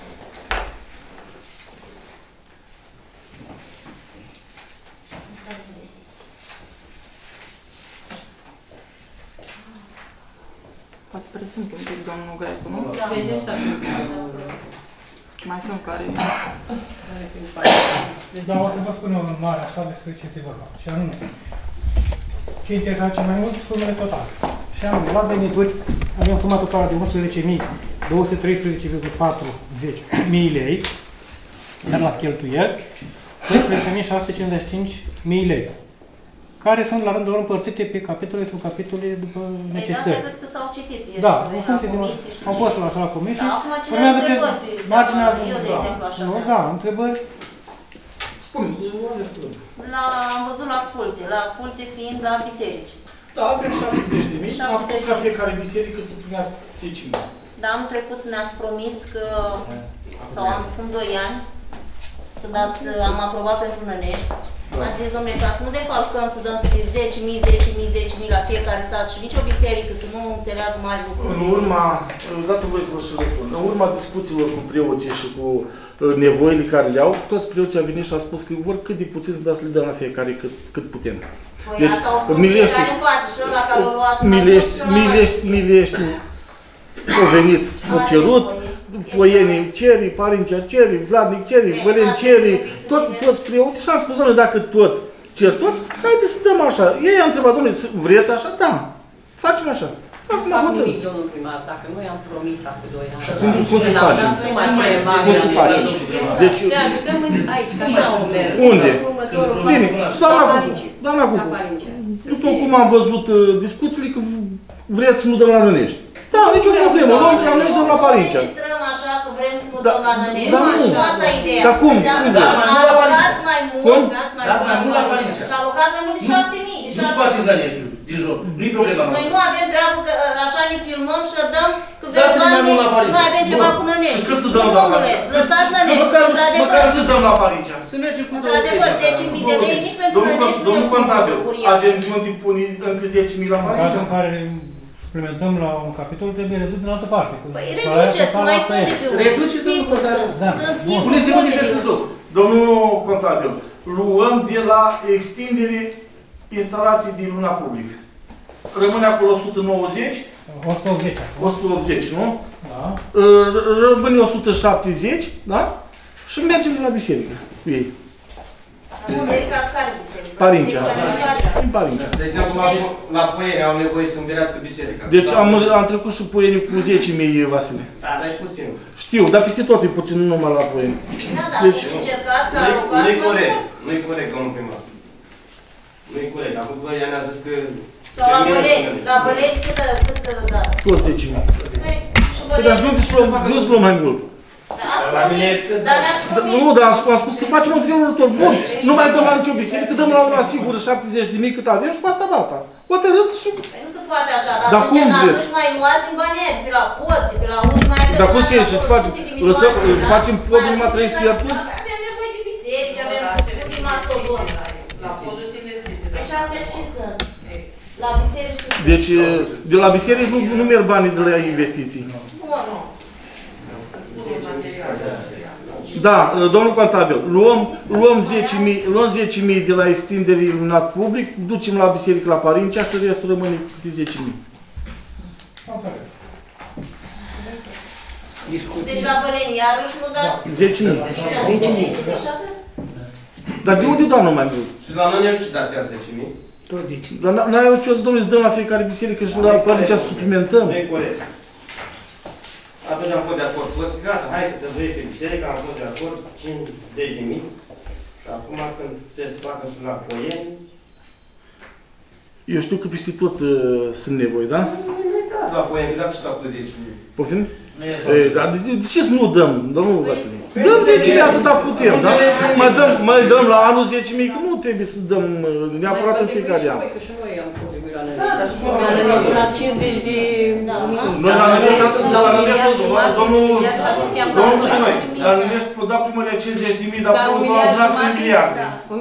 Poate prezint un pic domnul Grecu, nu? Da. Mai sunt care... Da, o să vă spun eu în mare așa despre ce se vorba. Și anume, ce interesează cel mai mult, sumele totale. Și anume, la venituri avem suma totală de 11.213,40 lei, iar la cheltuieli 12.655.000 lei, care sunt la rândul lor împărțite pe capitole sau capitole după necesitări. Cred că s-au citit. Da, au fost la așa la comisie. Da, acum cineva întrebări, eu de exemplu așa. Da, întrebări. Am văzut la culte fiind la biserici. Da, avem 70.000. Am spus ca fiecare biserică să primească 10.000. Dar anul trecut ne-ați promis că, sau acum 2 ani, când am aprobat pentru Nănești, am zis, dom'le, ca să nu defalcăm, să dăm 10.000 la fiecare sat și nicio biserică să nu înțeleagă mari lucruri. În urma, dați-mi voie să vă și răspund, în urma discuțiilor cu preoții și cu nevoile care le au, toți preoții au venit și au spus că vor cât de puțin să dați să le dăm la fiecare cât putem. Păi asta au spus fiecare în parte și ăla care l-a luat Milești au venit, au cerut, Poienii ceri, Parincea ceri, Vladnic ceri, Văleni ceri, toți preoții și am spus, doamne, dacă tot cer toți, haideți să dăm așa. Ei au întrebat, domnule, vreți așa? Da, facem așa. Nu fac nimic, domnul primar, dacă noi am promis acum 2 ani. Cum se face? Cum se face? Deci, să ajutăm aici, că așa o merg. Unde? Bine, doamna Cucu, după cum am văzut discuțiile, că vreți să nu dăm la Nănești. Da, nicio problemă, noi la Nănești dăm la Parincea. Nu registrăm așa că vrem să mutăm la Nănești, și asta e ideea. Dar cum? Alocați mai mult, dați mai mult la Parincea. Și alocați mai mult de 7.000. Nu scoateți Năneștiul, din joc, nu-i problema noastră. Noi nu avem treabă că așa ne filmăm și dăm că vrem bani, noi avem ceva cu Nănești. Și cât să dăm la Parincea? Lăsați Nănești, într-adevăr. Măcar să dăm la Parincea. Să mergem cu 2 într-adevăr, 10.000 de lei nici pentru Nănești nu e contabil, avem de unde pune încă 10.000 la În Parincea? cazul în care suplimentăm la un capitol, trebuie redus în altă parte. Păi reduceți, mai sunt de pe urmă. Reduceți în Sigur sunt. Puneți-vă unde vreți să duc. Domnul contabil, luăm de la extindere instalații din luna public. Rămâne acolo 190? 180. 180, nu? Da. Rămâne 170, da? Și mergem la biserică cu ei. Biserica care biserică? Parincea. În Parincea. De exemplu, la Poieni au nevoie să înverească biserica. Deci am trecut și Poieni cu 10.000, Vasile. Da, dar e puțin. Știu, dar peste tot e puțin, nu numai la Poieni. Da, da, Deci, încercați să alocați Nu-i corect, nu-i corect, domnul primar. Nu-i corect. Acum 2 ani a zis că... Sau la Văleni cât dați? tot 10.000. Și Păi, dar nu îți luăm mai mult. Dar ne-ați promis. Nu, dar am spus că facem un fel următor. Bun, nu mai dăm la nicio biserică, dăm la una sigură 70.000 cât avem și cu asta basta. Hotărâți și... Păi nu se poate așa, Dar dar cum vreți? atunci mai luați din bani de la pod, de la unde mai aveți. Dar cum se ieși? Facem pod numai 3 sferturi? Avem nevoie de biserici, avem puțin mastodonți. La podul și investiții. Păi și astea și sunt. La biserici și sunt. Deci, de la biserici nu merg banii de la investiții. Bun. Da, domnul contabil, luăm 10.000 de la extindere iluminat public, ducem la biserică la Parincea și restul rămâne de 10.000. Deci la Văleni, iarăși nu dați 10.000. Dar de unde dau numai mult? Și la noi nu știu dați iar 10.000. Dar n-ai eu ce o să, domnule, să dăm la fiecare biserică și la Parincea să suplimentăm? Nu e corect. Atunci am fost de acord. Toți, gata, hai că tăzăiește biserica, am fost de acord, 50.000. Și acum când se facă și la Poieni... Eu știu că peste tot sunt nevoi, da? Nu dați la Poieni, dacă și la 10.000. Poftim? Dar de ce să nu dăm, domnul Vasile? Dăm 10.000 atâta putem, da? Mai dăm la anul 10.000, că nu trebuie să dăm neapărat în fiecare an. Că și noi am contribuit la Nănești. La 50 de... Noi la Nănești, domnul Butunoi, la Nănești o da primăria 50.000, dar până la adunat 1 miliard.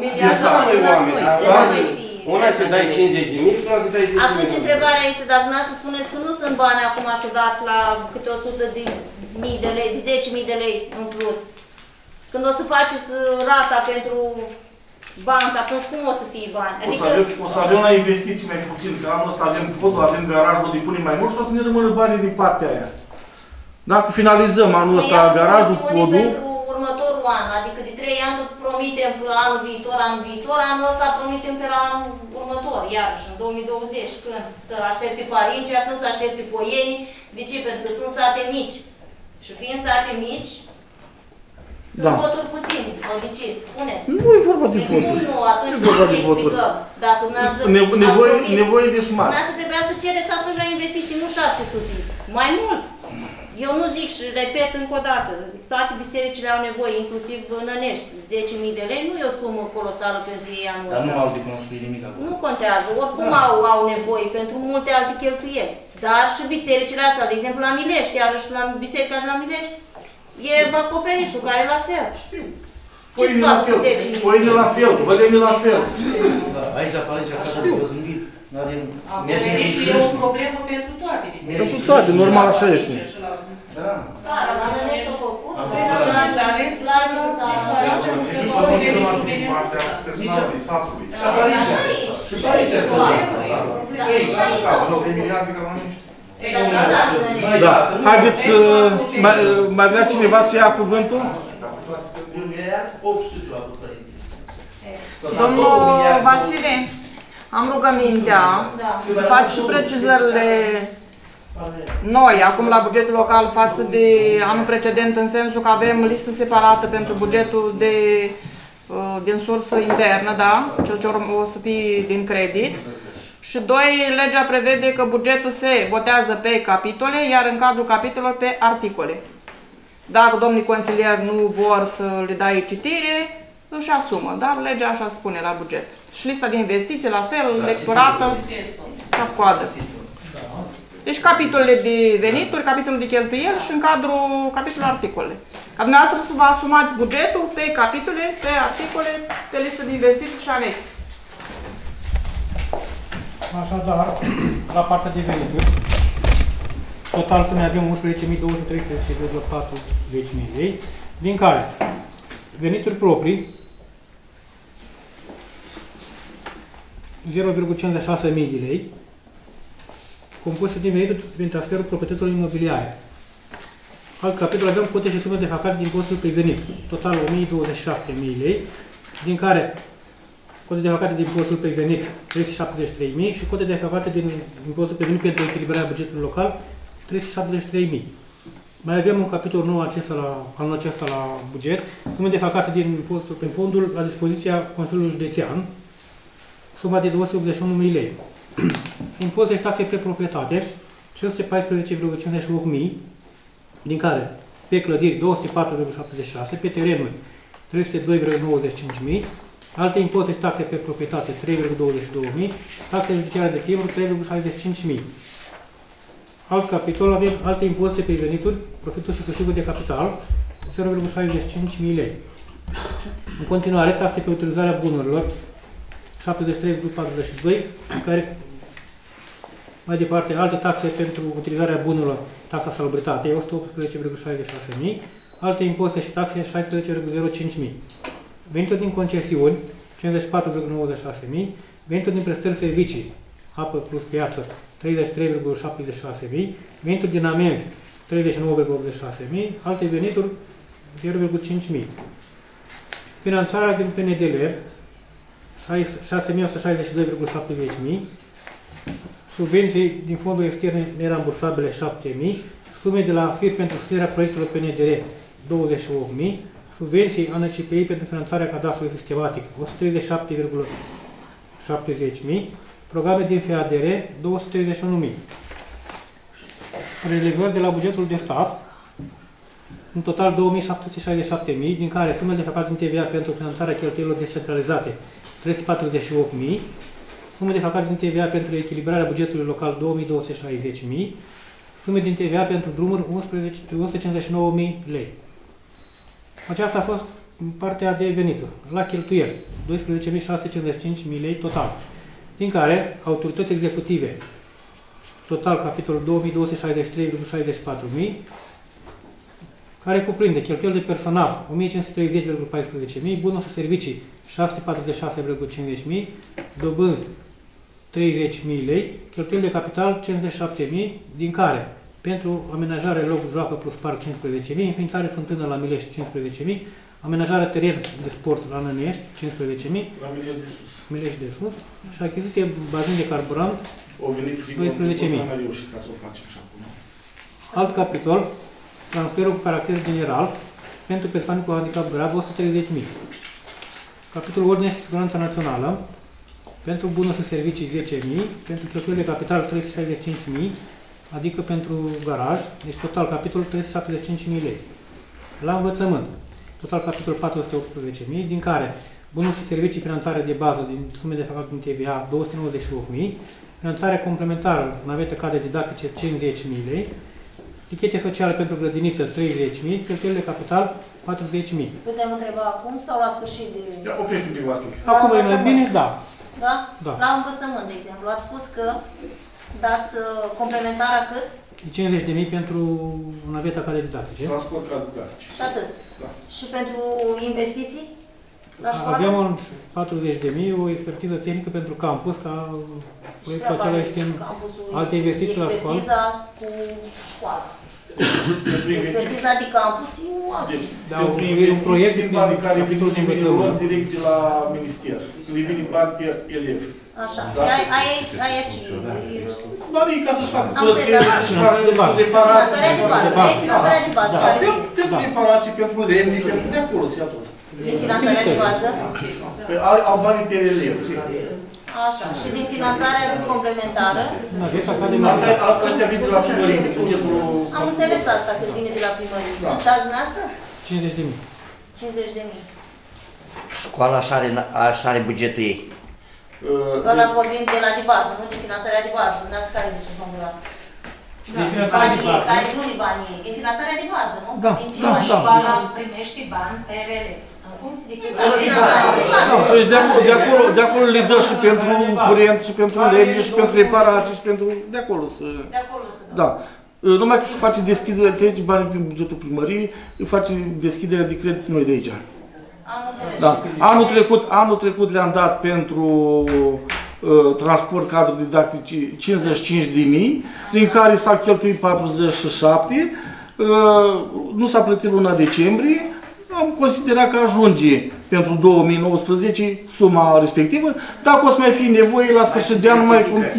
Una să dai 50.000 și una să dai 10.000. Atunci întrebarea este, dacă nu să spuneți că nu sunt bani acum să dați la câte 100.000 de lei, 10.000 de lei în plus. Când o să faceți rata pentru bancă, atunci cum o să fie bani? Adică... O să avem la investiții mai puțin, că anul ăsta avem podul, avem garajul, o depunem mai mult și o să ne rămână banii din partea aia. Dacă finalizăm anul ăsta garajul, podul... următorul an, adică de 3 ani promitem că anul viitor, anul ăsta promitem pe la anul următor, iarăși, în 2020, când să aștepte Parincea, când să aștepte Poieni. De ce? Pentru că sunt sate mici. Și fiind sate mici, sunt voturi puțini. Sau de ce? Spuneți. Nu e vorba de voturi. Nu, atunci cum să explicăm? Dacă nevoie de smart. Dumneavoastră trebuia să cereți atunci la investiții, nu 700. Mai mult. Eu nu zic și repet încă o dată, toate bisericile au nevoie, inclusiv Nănești. 10.000 de lei nu e o sumă colosală pentru ei anul ăsta. Dar nu au de construit nimic acolo. Nu contează, oricum au nevoie pentru multe alte cheltuieli. Dar și bisericile astea, de exemplu la Milești, iarăși la biserica de la Milești, e acoperișul care e la fel. Știu. Ce-ți fac cu 10.000? Poieni la fel, Văleni la fel. Aici la Parincea acasă o zâmbit. Acoperișul e o problemă pentru toate bisericile. Pentru toate, normal așa este. Da. Da, la Nănești a făcut. Da, haideți, mai vrea cineva să ia cuvântul? Domnul Vasile, am rugămintea să faci și precizările noi, acum la bugetul local, față de anul precedent, în sensul că avem listă separată pentru bugetul din sursă internă, da? Cel ce o să fie din credit. Și 2, legea prevede că bugetul se votează pe capitole, iar în cadrul capitolelor pe articole. Dacă domnii consilieri nu vor să le dai citire, își asumă, dar legea așa spune la buget. Și lista de investiții, la fel, lecturată, ca coadă. Deci capitolele de venituri, capitolul de cheltuieli și în cadrul capitolul articole. Ca dumneavoastră să vă asumați bugetul pe capitole, pe articole, pe listă de investiții și anexe. Așadar, la partea de venituri, total să ne avem 11.230,40 lei, din care Venituri proprii 0,56 mii de lei, compuse din venituri prin transferul proprietăților imobiliare. Alt capitol avem cote și sume defalcate din impozitul pe venit, total 1027.000 lei, din care cote defalcate din impozitul pe venit 373.000 și cote defalcate din impozitul pe venit pentru echilibrarea bugetului local 373.000. Mai avem un capitol nou anul acesta la buget, sume defalcate din impozitul pe fondul la dispoziția Consiliului Județean, suma de 281.000 lei. Impozite și taxe pe proprietate 514,58.000, din care pe clădiri 204,76, pe terenuri 302,95.000, alte impozite și taxe pe proprietate 3,22.000, taxe judiciare de timp 3,65.000. Alt capitol avem alte impozite pe venituri, profituri și câștiguri de capital 0,65.000 lei. În continuare, taxe pe utilizarea bunurilor 73,42, care mai departe alte taxe pentru utilizarea bunurilor, taxa salubritate 118,66.000, alte impozite și taxe 16,05.000. Venituri din concesiuni 54,96.000, venituri din prestări servicii, apă plus piață 33,76.000, venituri din amenzi 39,86.000, alte venituri 0,5.000. Finanțarea din PNDL 6.162,70.000, subvenții din fonduri externe nerambursabile 7.000, sume de la FIR pentru susținerea proiectelor PNDR 28.000, subvenții ANCPI pentru finanțarea cadastrului sistematic 137,70.000, programe din FADR 231.000. Relevări de la bugetul de stat, în total 2.767.000, din care sumele defalcate din TVA pentru finanțarea cheltuielilor descentralizate 348.000, sume defalcate din TVA pentru echilibrarea bugetului local 2.260.000, sume din TVA pentru drumuri 159.000 lei. Aceasta a fost partea de venituri. La cheltuieli 12.655.000 lei total, din care autorități executive, total capitolul 2.263,64.000, care cuprinde cheltuieli de personal 1.530,14.000, bunuri și servicii 646,50.000, dobânzi 30.000 lei, cheltuieli de capital 57.000, din care pentru amenajare loc joacă plus parc 15.000, înființare fântână la Milești 15.000, amenajarea teren de sport la Nănești 15.000, la Milești de sus și achiziție bazin de carburant 12.000. Alt capitol, transferul cu caracter general pentru persoane cu handicap grav 130.000. Capitolul ordine și siguranța națională, pentru bunuri și servicii 10.000, pentru cheltuieli de capital 365.000, adică pentru garaj, deci total capitolul 375.000 lei. La învățământ, total capitolul 418.000, din care bunuri și servicii finanțare de bază din sume de fapt din TVA 298.000, finanțare complementară, navete cadre didactice 50.000 lei, tichete sociale pentru grădiniță 30.000, cheltuieli de capital 40.000. Putem întreba acum sau la sfârșit de... Da, oprești un pic asta. Acum e mai bine, da. Da? Da. La învățământ, de exemplu, ați spus că dați complementarea cât? 50.000 pentru naveta cadre didactice. Transport cadre didactice. Și atât. Da. Și pentru investiții? La școală? Avem 40.000, o expertiză tehnică pentru campus, ca proiectul acela este în alte investiții la școală. Expertiza cu școală. Expertiza de campus e o altă. Deci, un proiect din banii care vin direct de la minister. Îi vin bani per elev. Așa. Da. Aia ce? Banii ca să-și facă curățenie, să-și facă reparații. Finanțarea de bază. Pentru reparații, pentru lemne, pentru de acolo se ia tot. Din finanțarea de bază? Au banii pe elev. Așa. Și din finanțarea complementară? Asta ăștia vin de la primărie, bugetul... Am înțeles asta, când vine de la primărie. Cât dați dumneavoastră? 50.000. 50.000. Școala așa are bugetul ei. Ăla vorbim de la de bază, nu de finanțarea de bază. Dumneavoastră care zice domnul ăla? Banii ei, care nu-i banii ei. Din finanțarea de bază, nu? Da, da. Școala primește bani pe RL. În funcție de cât Deci de acolo le dă și pentru curent, și pentru lemne, și pentru reparații, și pentru... De acolo să... De acolo să dă. Da. Numai că se face deschiderea, trece banii prin bugetul primăriei, îi face deschiderea de credit noi de aici. Da. Anul trecut le-am dat pentru transport cadru didactici 55.000, din care s-a cheltuit 47. Nu s-a plătit luna decembrie. Am considerat că ajunge pentru 2019 suma respectivă. Dacă o să mai fie nevoie, la sfârșit de an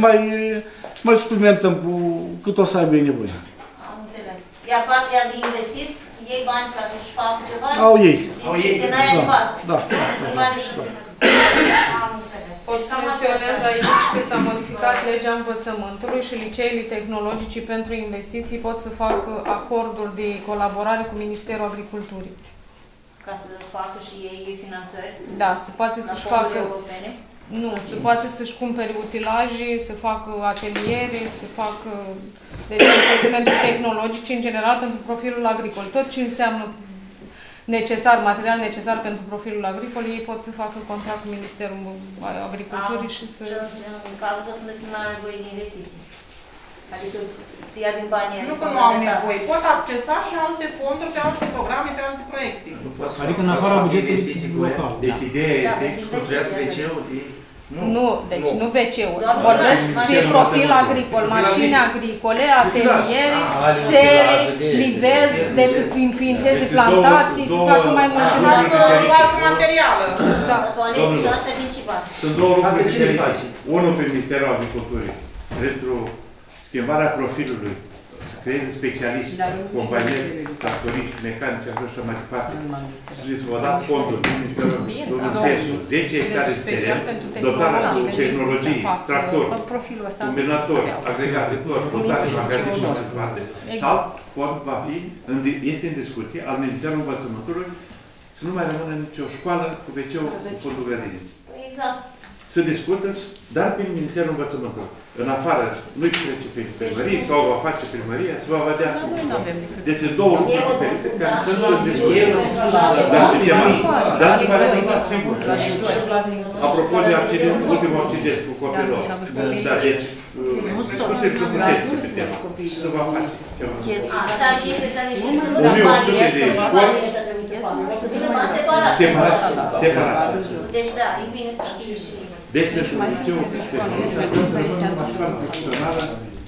mai suplimentăm cu cât o să aibă nevoie. Am înțeles. Iar partea de investit, ei bani ca să-și facă ceva? Au ei. Din aia de bază. Da. Sunt bani și am înțeles. Pot să menționez aici că s-a modificat legea învățământului și liceele tehnologice pentru investiții pot să facă acorduri de colaborare cu Ministerul Agriculturii. Ca să facă și ei finanțări? Da, se poate să-și facă... europene? Nu, se poate să-și cumpere utilaje, să facă ateliere, să facă... Deci, elemente tehnologice, în general, pentru profilul agricol. Tot ce înseamnă necesar, material necesar pentru profilul agricol, ei pot să facă contract cu Ministerul Agriculturii și să... În cazul că spuneți că nu are nevoie de investiții. Adică să ia din banii... Nu că nu au nevoie. Pot accesa și alte fonduri pe alte programe, pe alte proiecte. Adică în afara bugetului local. Deci ideea este să construiască WC-ul de... Nu, deci nu WC-ul. Vorbesc de profil agricol, mașini agricole, ateliere, sere, livezi, deci să înființeze plantații, să facă mai multe bază materială. Toalete și astea din ce bani? Sunt două lucruri diferite. Unul pe Ministerul Agriculturii, pentru schimbarea profilului, să creeze specialiști, companieri, tractoriști, mecanici, așa mai departe. Și să vă dați fonduri din Ministerul Sensul, 10 hectare de teren, dotarea cu tehnologii, tractori, combinatori, agregatori, dotare, magazici și mai departe. Alt fond va fi, este în discuție, al Ministerului Învățământului, să nu mai rămână nicio școală cu WC-ul cu fondul grădinii. Exact. Se discută, dar prin Ministerul Învățământului. În afară, nu-i trece prin primărie sau va face primărie, se va vedea. Deci sunt două lucruri diferite care sunt în discuție. Dar se va rezolva singur. Apropo de accident, ultimul accident cu copilul. Da, deci, nu se puteți pe tema. Se va face ceva. Dar ei trebuie să știți că nu va separat. Separat. Deci da, e bine să știi și... Deci, pentru știu, profesională,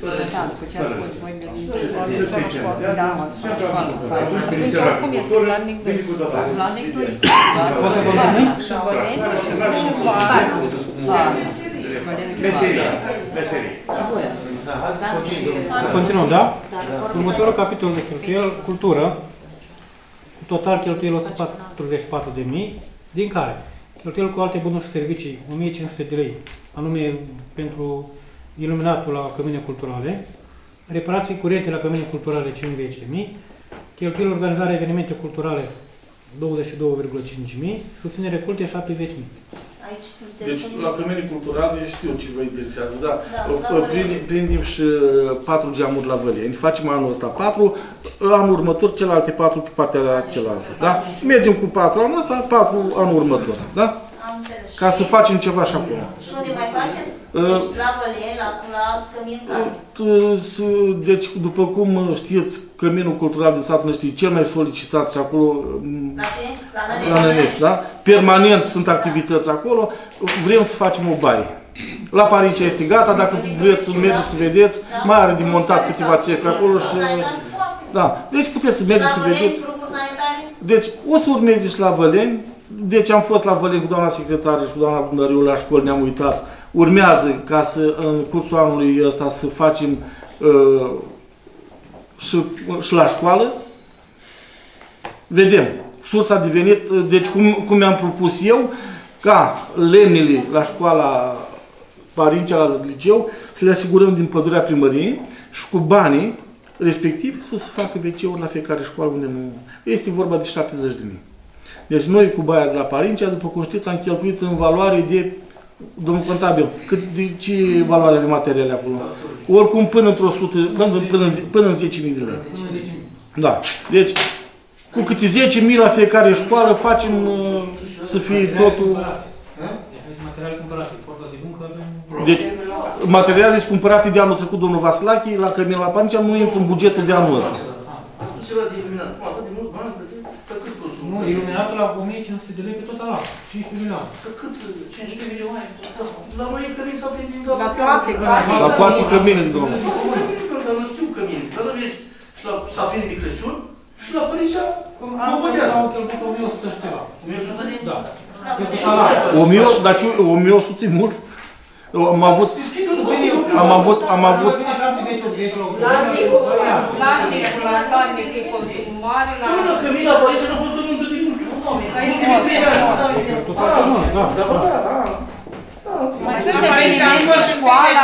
Continuăm, da? Următorul capitol de cheltuieli, cultură, cu total cheltuieli 144.000, din care cheltuieli cu alte bunuri și servicii 1.500 de lei, anume pentru iluminatul la cămine culturale, reparații curente la cămine culturale 5.000, cheltuieli organizarea evenimente culturale 22,5.000, susținere culte 70.000. Deci, la cămine culturale știu ce vă interesează, da? Prindem și 4 geamuri la Văleni. Facem anul ăsta 4, anul următor celelalte 4 pe partea cealaltă, da? Mergem cu 4 anul ăsta, 4 anul următor, da? Ca să facem ceva și acolo. Și unde mai faceți? Deci la Văleni, la cămin care? Deci, după cum știți, căminul cultural din satul nostru e cel mai solicitat și acolo... La ce? La Nănești, da? Permanent sunt activități acolo. Vrem să facem o baie. La Parincea este gata, dacă vreți să mergeți să vedeți, mai are de montat câteva țepi acolo și... Da, deci puteți să mergeți să vedeți. Deci, o să urmeze și la Văleni. Deci am fost la Văleni cu doamna secretară și cu doamna Bunăriu la școală, ne-am uitat. Urmează ca să, în cursul anului ăsta, să facem și la școală. Vedem. Sursa de venit, deci cum mi-am propus eu, ca lemnele la școala Parincea, la liceu, să le asigurăm din pădurea primăriei și cu banii respectiv să se facă WC-uri la fiecare școală unde nu... Este vorba de 70.000. Deci noi cu baia de la Parincea, după cum știți, am cheltuit în valoare de, domnul contabil, ce valoare de materiale acolo? Oricum până într-o 100, până în 10.000 de lei. Da. Deci, cu câte 10.000 la fiecare școală facem să fie totul... Deci, materialele sunt cumpărate de anul trecut, domnul Vasilache, la Cămin la Parincea, nu intră în bugetul de anul ăsta. A spus ceva de iluminat. Cum atât de mulți bani, pe cât consumă? Nu, iluminatul la 1500 de lei pe tot ala. 15 milioane. Cât? 15 milioane? La noi cămini s-au prindit la toate cămini. La toate cămini, domnule. Dar nu știu cămini. Dar vezi, și la sapinii de Crăciun și la Păricea nu botează. Am cheltuit 1100 și ceva. 1100? Da. 1100 e mult? Am avut... La tarnic e consumare, la... Nu, cămini la Păricea nu a fost domnul de nu știu. Mai sunt evenimente, școala...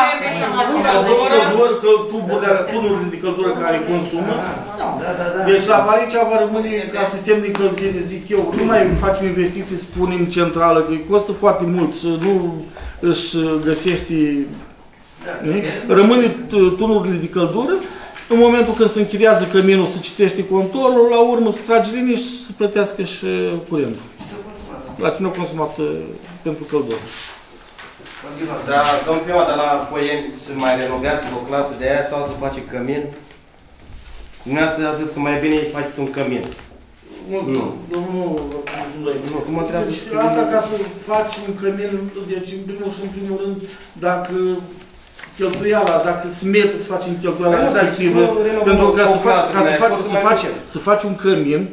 Tunurile de căldură care consumă. Deci la Parincea va rămâne ca sistem de încălzire, zic eu. Nu mai facem investiții, spunem, centrală, că îi costă foarte mult și nu își găsește... Rămâne tunurile de căldură. În momentul când se închiriază căminul, se citește contorul, la urmă se trage linie și se plătească și curentul. La cine a consumat pentru căldură. Dar, domnul primar, dar la Poieni se mai renovează o clasă de aia sau se face cămin? Dumneavoastră a zis că mai bine faceți un cămin. Nu. Nu, cum mă întreabă. Asta ca să faci un cămin, deci în primul rând, dacă cheltuiala, dacă se merită să faci în cheltuiala respectivă, pentru că să faci un cămin,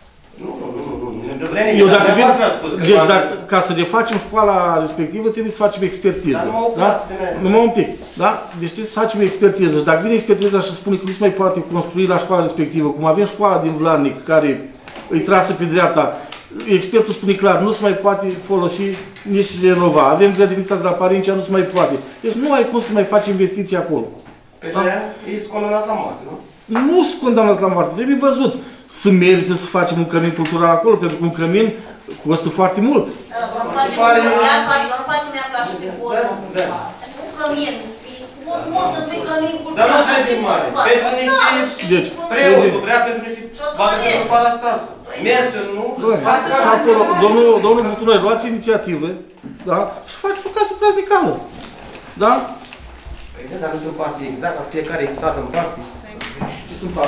eu dacă vin, deci ca să refacem școala respectivă, trebuie să facem expertiză. Numai un pic. Da? Deci trebuie să facem expertiză. Și dacă vine expertiza și spune că nu se mai poate construi la școala respectivă, cum avem școala din Vladnic, care îi trasă pe dreapta, expertul spune clar, nu se mai poate folosi, nici renova. Avem grădinița de la Parincea, nu se mai poate. Deci nu ai cum să mai faci investiții acolo. Pe aia ei sunt condamnați la moarte, nu? Nu sunt condamnați la moarte, trebuie văzut. Se merită să facem un cămin cultural acolo, pentru că un cămin costă foarte mult. Nu facem ea ca și pe podul. Un cămin. Poți mult că spui cămin cultural. Dar nu trebuie mare. Pentru niște preotul vrea, pentru niște bate pentru parastasă. Mesă, nu? Și acolo, domnul Butunoi, luați inițiativă, da? Și faceți o casă praznicală. Da? Păi dar nu sunt parte exact, fiecare exact în parte. Ce sunt parte?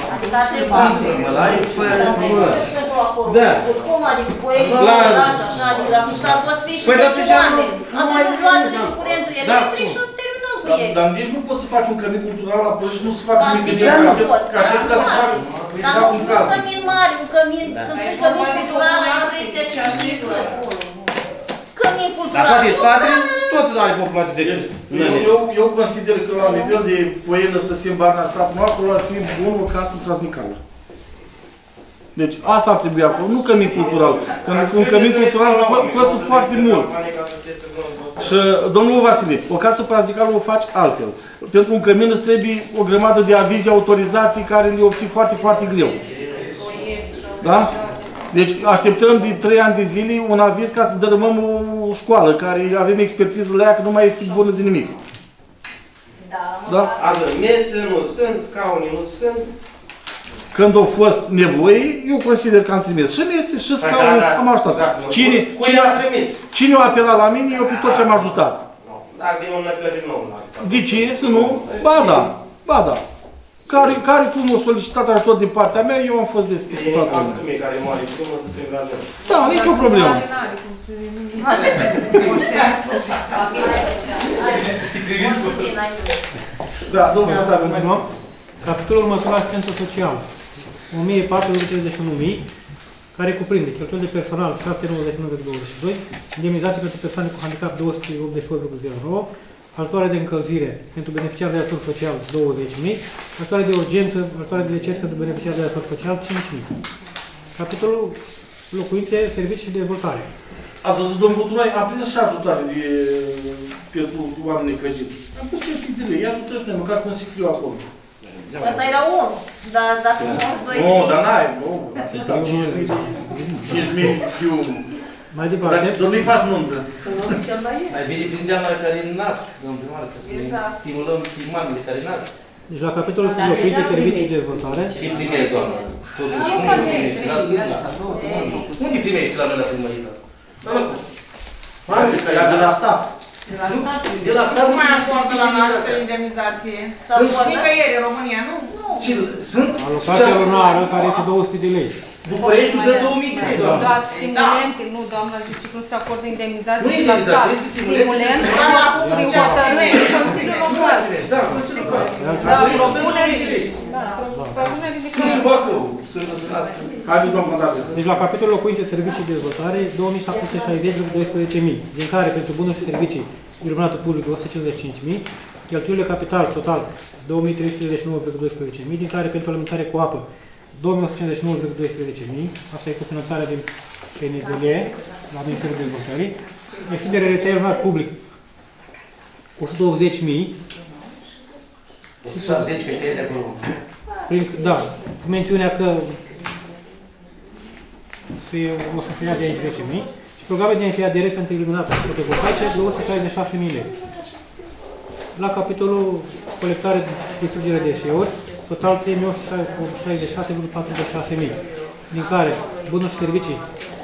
Da. Cum adică Poieni, oraș, așa, adică s-ar poți fi și 10 oameni. Atunci luați și curentul electric și terminăm cu ei. Dar nici nu poți să faci un cămin cultural la Păi și nu se facă nimic. Dar de ce nu poți? Dar nu un cămin mare, un cămin, când spui cămin cultural, ai impresia ce știi cât. Cămin cultural. Dar toate satele, tot are populație de gând. Eu consider că la nivel de Poieni, Stăsim, Barna, Sat, nu acolo ar fi bun o casă praznicală. Deci asta ar trebui acolo, nu cămin cultural. Pentru că un cămin cultural costă foarte mult. Și, domnul Vasile, o casă praznicală o faci altfel. Pentru un cămin îți trebuie o grămadă de avizi, autorizații care le obții foarte, foarte greu. Da? Deci așteptăm de 3 ani de zile un aviz ca să dărâmăm o școală, care avem expertiză la ea că nu mai este bună de nimic. Da? Mese nu sunt, scaune nu sunt. Când a fost nevoie, eu consider că am trimis și mese, și scaune, am ajutat. Cine a apelat la mine, eu pe toți am ajutat. Dacă e un năclăjit nou. De ce? Să nu? Ba da, ba da. Care cum a solicitat ajutor din partea mea, eu am fost deschis cu toată lumea. Da, nicio problemă. Da, domnule, da, capitolul următor, asistență socială. 1431.000, care cuprinde cheltuieli de personal 699,22, indemnizații pentru persoane cu handicap 288,09, ajutoare de încălzire pentru beneficiari de ajutor social 20.000, ajutoare de urgență, ajutoare de deces pentru beneficiari de ajutor social 5.000. Capitolul locuințe, servicii și dezvoltare. Ați văzut, domnul Butunoi, am prins și ajutoare pentru oameni necăjiți. Am pus 5 de lei, îi ajută și noi, măcar când se scriu acolo. Asta era unul, dar dacă nu, 2. Nu, dar n-ai, nu. 5.000 mai departe. Dar nu-i faci nuntă. Mai bine prindeam la care nasc, domnul primar, că să stimulăm mamele care nasc. Deci la capitolul locuințe, servicii și dezvoltare. Și primești, doamnă. Unde primești la noi la primărie? De la stat. De la stat nu mai acordă la naștere indemnizație. Nicăieri în România, nu? Sunt? Alocația lunară, care este 200 de lei. București dă 2000 de lei, doamne. Doar stimulente, nu, doamna zice că nu se acordă indemnizație. Nu indemnizație, este stimulent. Prin hotărâre de Consiliul Local. Da, Consiliul Local. Da, propunerii. Nu știu, fac eu. Haideți, domnul Contabil. Deci la capitolul locuințe, servicii și dezvoltare, 2760,12.000, din care pentru bunuri și servicii iluminatul public 155.000, cheltuielile capital total 2339,12.000, din care pentru alimentare cu apă 2159,12.000, asta e cu finanțarea din PNDL la Ministerul Dezvoltării, extinderea rețelei iluminat public 120.000, 170 că e de acolo. Da, cu mențiunea că o să fie de aici 10.000 și programe de înfiadere pentru iluminate fotovoltaice 266.000 lei. La capitolul colectare de distrugere de deșeuri, total 3.166,46.000, din care bunuri și servicii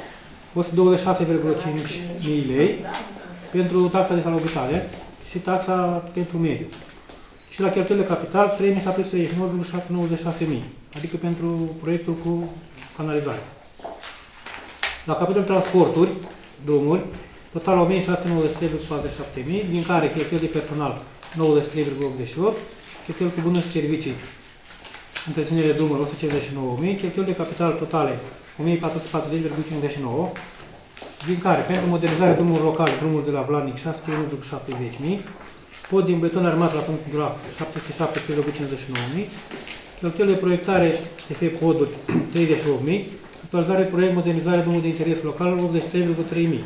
126,5.000 lei pentru taxa de salubritate și taxa pentru mediu. Și la cheltuielile capital 3.739,96.000, adică pentru proiectul cu canalizare. La capitolul transporturi, drumuri, total 1.693,47.000, din care cheltuieli de personal 93,88, cheltuieli cu bunuri și servicii, întreținere de drumuri 159.000, cheltuieli de capital totale 1.440,59, din care pentru modernizarea drumurilor locale, drumuri de la Vladnic 6,70.000, pod din beton armat la punctul graf 707,59.000, cheltuieli de proiectare SF poduri 38.000, actualizare proiect modernizare drumului de interes local 83,3.000.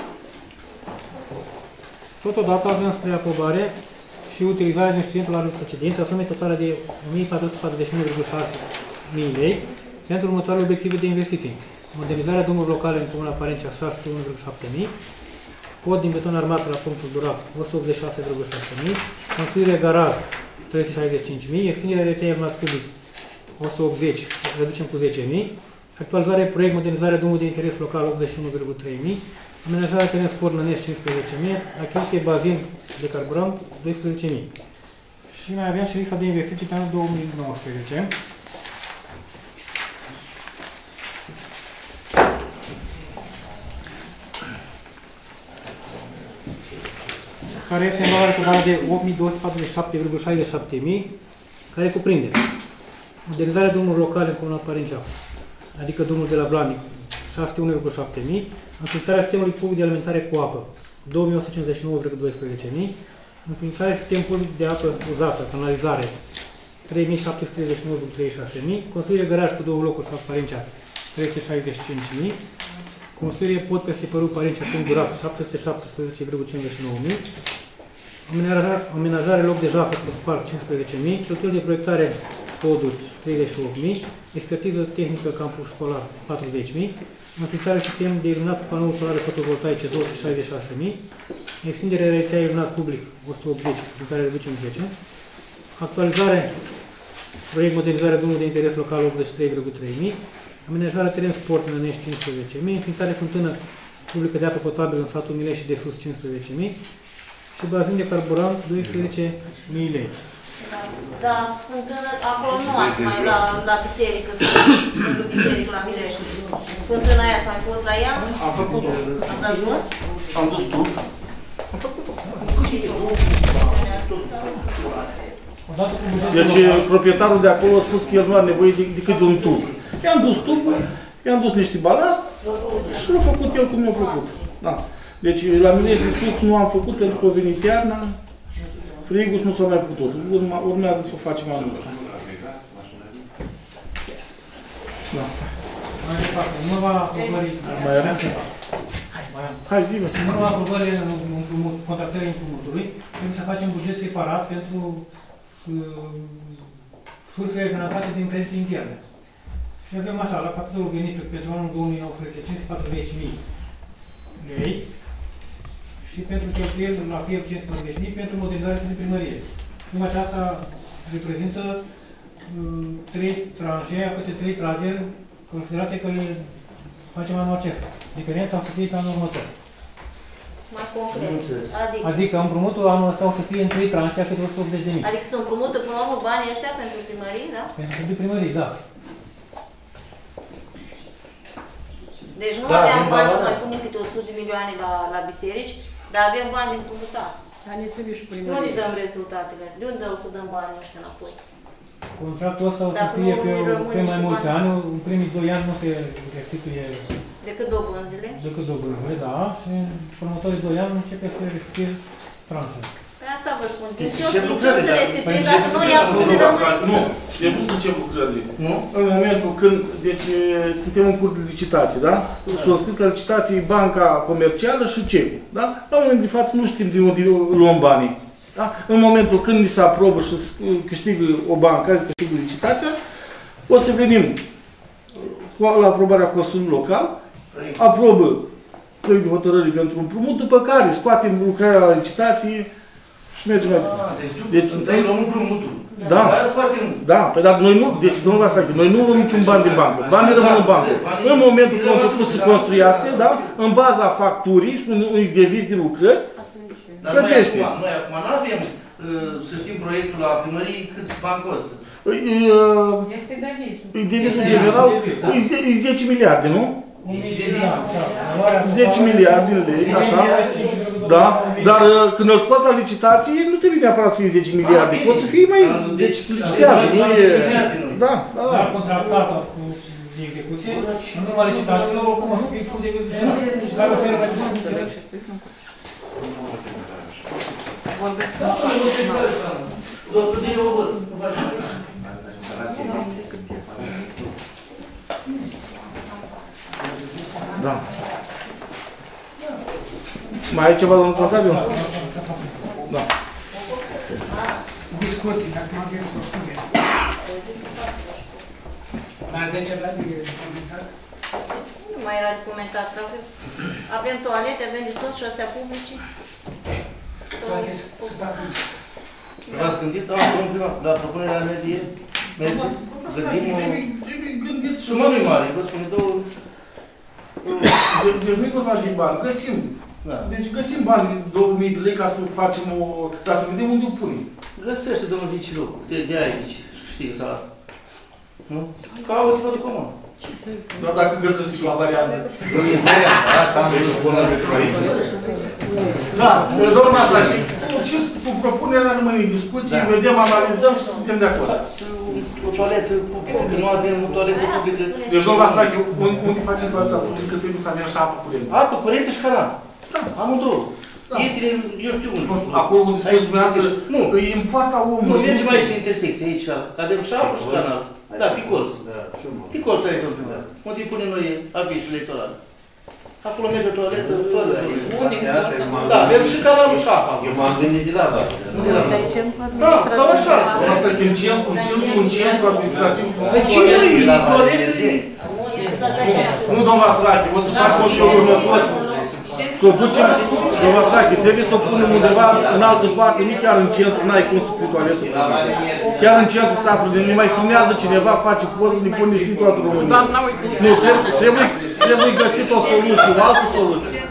Totodată avem spre aprobare și utilizarea din studentul la precedență a sumei totale de 1.441,6.000 lei pentru următoarele obiective de investiții. Modernizarea drumurilor locale în Comuna Parencea 601,7.000, pod din beton armat la punctul Durac 186,6.000, construire garaj 365.000, extinderea rețelei armat public 180, reducem cu 10.000, actualizare proiect modernizare drumului de interes local 81,3.000, amenajarea teren sport Nănești 15.000, achiziție bazin de carburant 12.000. Și mai avem și lista de investiții pe anul 2019. Care este în valoare totală de 8.247,67.000, care cuprinde modernizarea drumurilor locale în Comuna Parincea, adică drumul de la Vladnic 601,7.000, înființarea sistemului public de alimentare cu apă 2.159,12.000, înființarea sistemului public de apă uzată, canalizare 3.739,36.000, construire garaj cu două locuri sau Parincea 365.000, construire pod peste părul Parincea punct Durac 717,59.000, amenajare loc de joacă cu parc 15.000, cheltuieli de proiectare poduri 38.000, expertiză tehnică campus școlar 40.000, înființarea sistem de iluminat cu panouri solare fotovoltaice 266.000, extinderea rețelei iluminat public 180, din care reducem 10, actualizare proiect modernizare drumului de interes local 83,3.000, amenajarea teren sport Nănești 15.000, înființarea fântână publică de apă potabilă în satul Milești și de sus 15.000 și bazin de carburant 12.000 lei. Da, fântână, acolo nu ați mai la biserică, lângă biserică la Milești. Fântâna aia s-a mai fost la ea? Am făcut-o. Ați ajuns? Am dus tu. Am făcut-o. Deci proprietarul de acolo a spus că el nu are nevoie decât de un tub. I-am dus tub, i-am dus niște balast și l-a făcut el cum mi-a plăcut. Da. Deci la mine de sus nu am făcut pentru că a venit iarna, frigul și nu s-a mai putut. Urmează să o facem anul ăsta. Da. Mai departe, în urma aprobării... Mai avem? Hai, zi-mă. În urma aprobării contractării împrumutului, trebuie să facem buget separat pentru sursele finanțate din credite interne. Și avem așa, la capitolul venituri pentru anul 2019, 540.000 lei și pentru cheltuieli la FIEP 15.000 pentru modernizarea de primărie. Suma aceasta reprezintă 3 tranșe, câte 3 trageri considerate că le facem anul acesta. Diferența o să fie pe anul următor. Mai concret. Adică împrumutul anul ăsta o să fie în 3 tranșe, câte 180.000. Adică să împrumută până la urmă banii ăștia pentru primării, da? Pentru primării, da. Deci nu aveam bani să mai punem câte 100 de milioane la biserici, dar avem bani din împrumutat. Dar ne trebuie și primărie. De unde dăm rezultatele? De unde o să dăm banii ăștia înapoi? Contractul ăsta o să fie pe mai mulți ani, în primii 2 ani nu se restituie decât dobânzile. Decât dobânzile, da, și în următorii 2 ani începe să restituie tranșele. Pe asta vă spun, din ce o să restituie, dacă noi acum Nu, deci nu să încep lucrările. Nu? În momentul când, deci suntem în curs de licitație, da? S-au scris la licitație banca comercială și cecul, da? La un moment de față nu știm din unde luăm banii. Da? În momentul când ni se aprobă și câștigă o bancă care câștigă licitația, o să venim la aprobarea Consiliului Local, aprobă proiect de hotărâre pentru împrumut, după care scoatem lucrarea la licitație și mergem mai departe. Deci, întâi luăm împrumutul. Da. Da, păi dar noi nu, deci domnul Vaslache, noi nu luăm niciun bani din bancă. Banii rămân în bancă. În momentul când au început să construiască, da, în baza facturii și unui deviz de lucrări, dar noi acum nu avem, să știm proiectul la primărie cât bani costă. Este devizul. Devizul general e 10 miliarde, nu? 10 miliarde de lei, așa. Da, dar când îl scoți la licitație, nu trebuie neapărat să fie 10 miliarde, pot să fie mai... Deci se licitează, nu e... Da, da. Dar contractată cu execuție, în urma licitațiilor, oricum o să fie făcut de dar oferă mai puțin. Da. Mai ai ceva, domnul contabil? Da. Discuții, dacă nu aveți o spune. Mai aveți ceva de comentat? Nu mai era de comentat. Avem toalete, avem de tot și astea publice. Toate să facă. V-ați gândit, la propunerea mea de ieri? Mergeți, gândim o... Suma nu-i mare, vă spune două... Deci nu-i vorba de bani, găsim. Deci găsim bani, 2000 de lei ca să facem o... ca să vedem unde o punem. Găsește, domnul Vici, locul. De aia Vici, știi, salat. Nu? Caută pe comun. Doar dacă găsești la variante. Asta am zis bună pentru aici. Da, domnul Maslani, cu propunerea rămâne în discuție, vedem, analizăm și suntem de acord. O toaletă publică, că nu avem o toaletă publică. Deci, domnul Maslani, unde facem toaleta publică, trebuie să avem și apă curentă. Apă curentă și canal. Amândouă. Este, eu știu unde. Acolo unde spuneți dumneavoastră, nu, în poarta omului. Nu, mergem aici în intersecție, aici, avem și apă și canal. Da, pe colț. Pe colț aici, unde punem noi afișul electoral. Acolo merge o toaletă fără aici. Da, avem și canalul și apa. Eu m-am gândit de la asta. Da, sau așa. Asta e un centru administrativ. Păi ce nu-i toaletă? Nu, domnul Vaslache, o să facem o felul următor. Să o ducem, domnul Vaslache, trebuie să o punem undeva în altă parte, nu chiar în centru, n-ai cum să pui toaletă. Chiar în centru se află, de ne mai filmează cineva, face poză, ne pune și toată România. Nu, trebuie găsit o soluție, o altă soluție.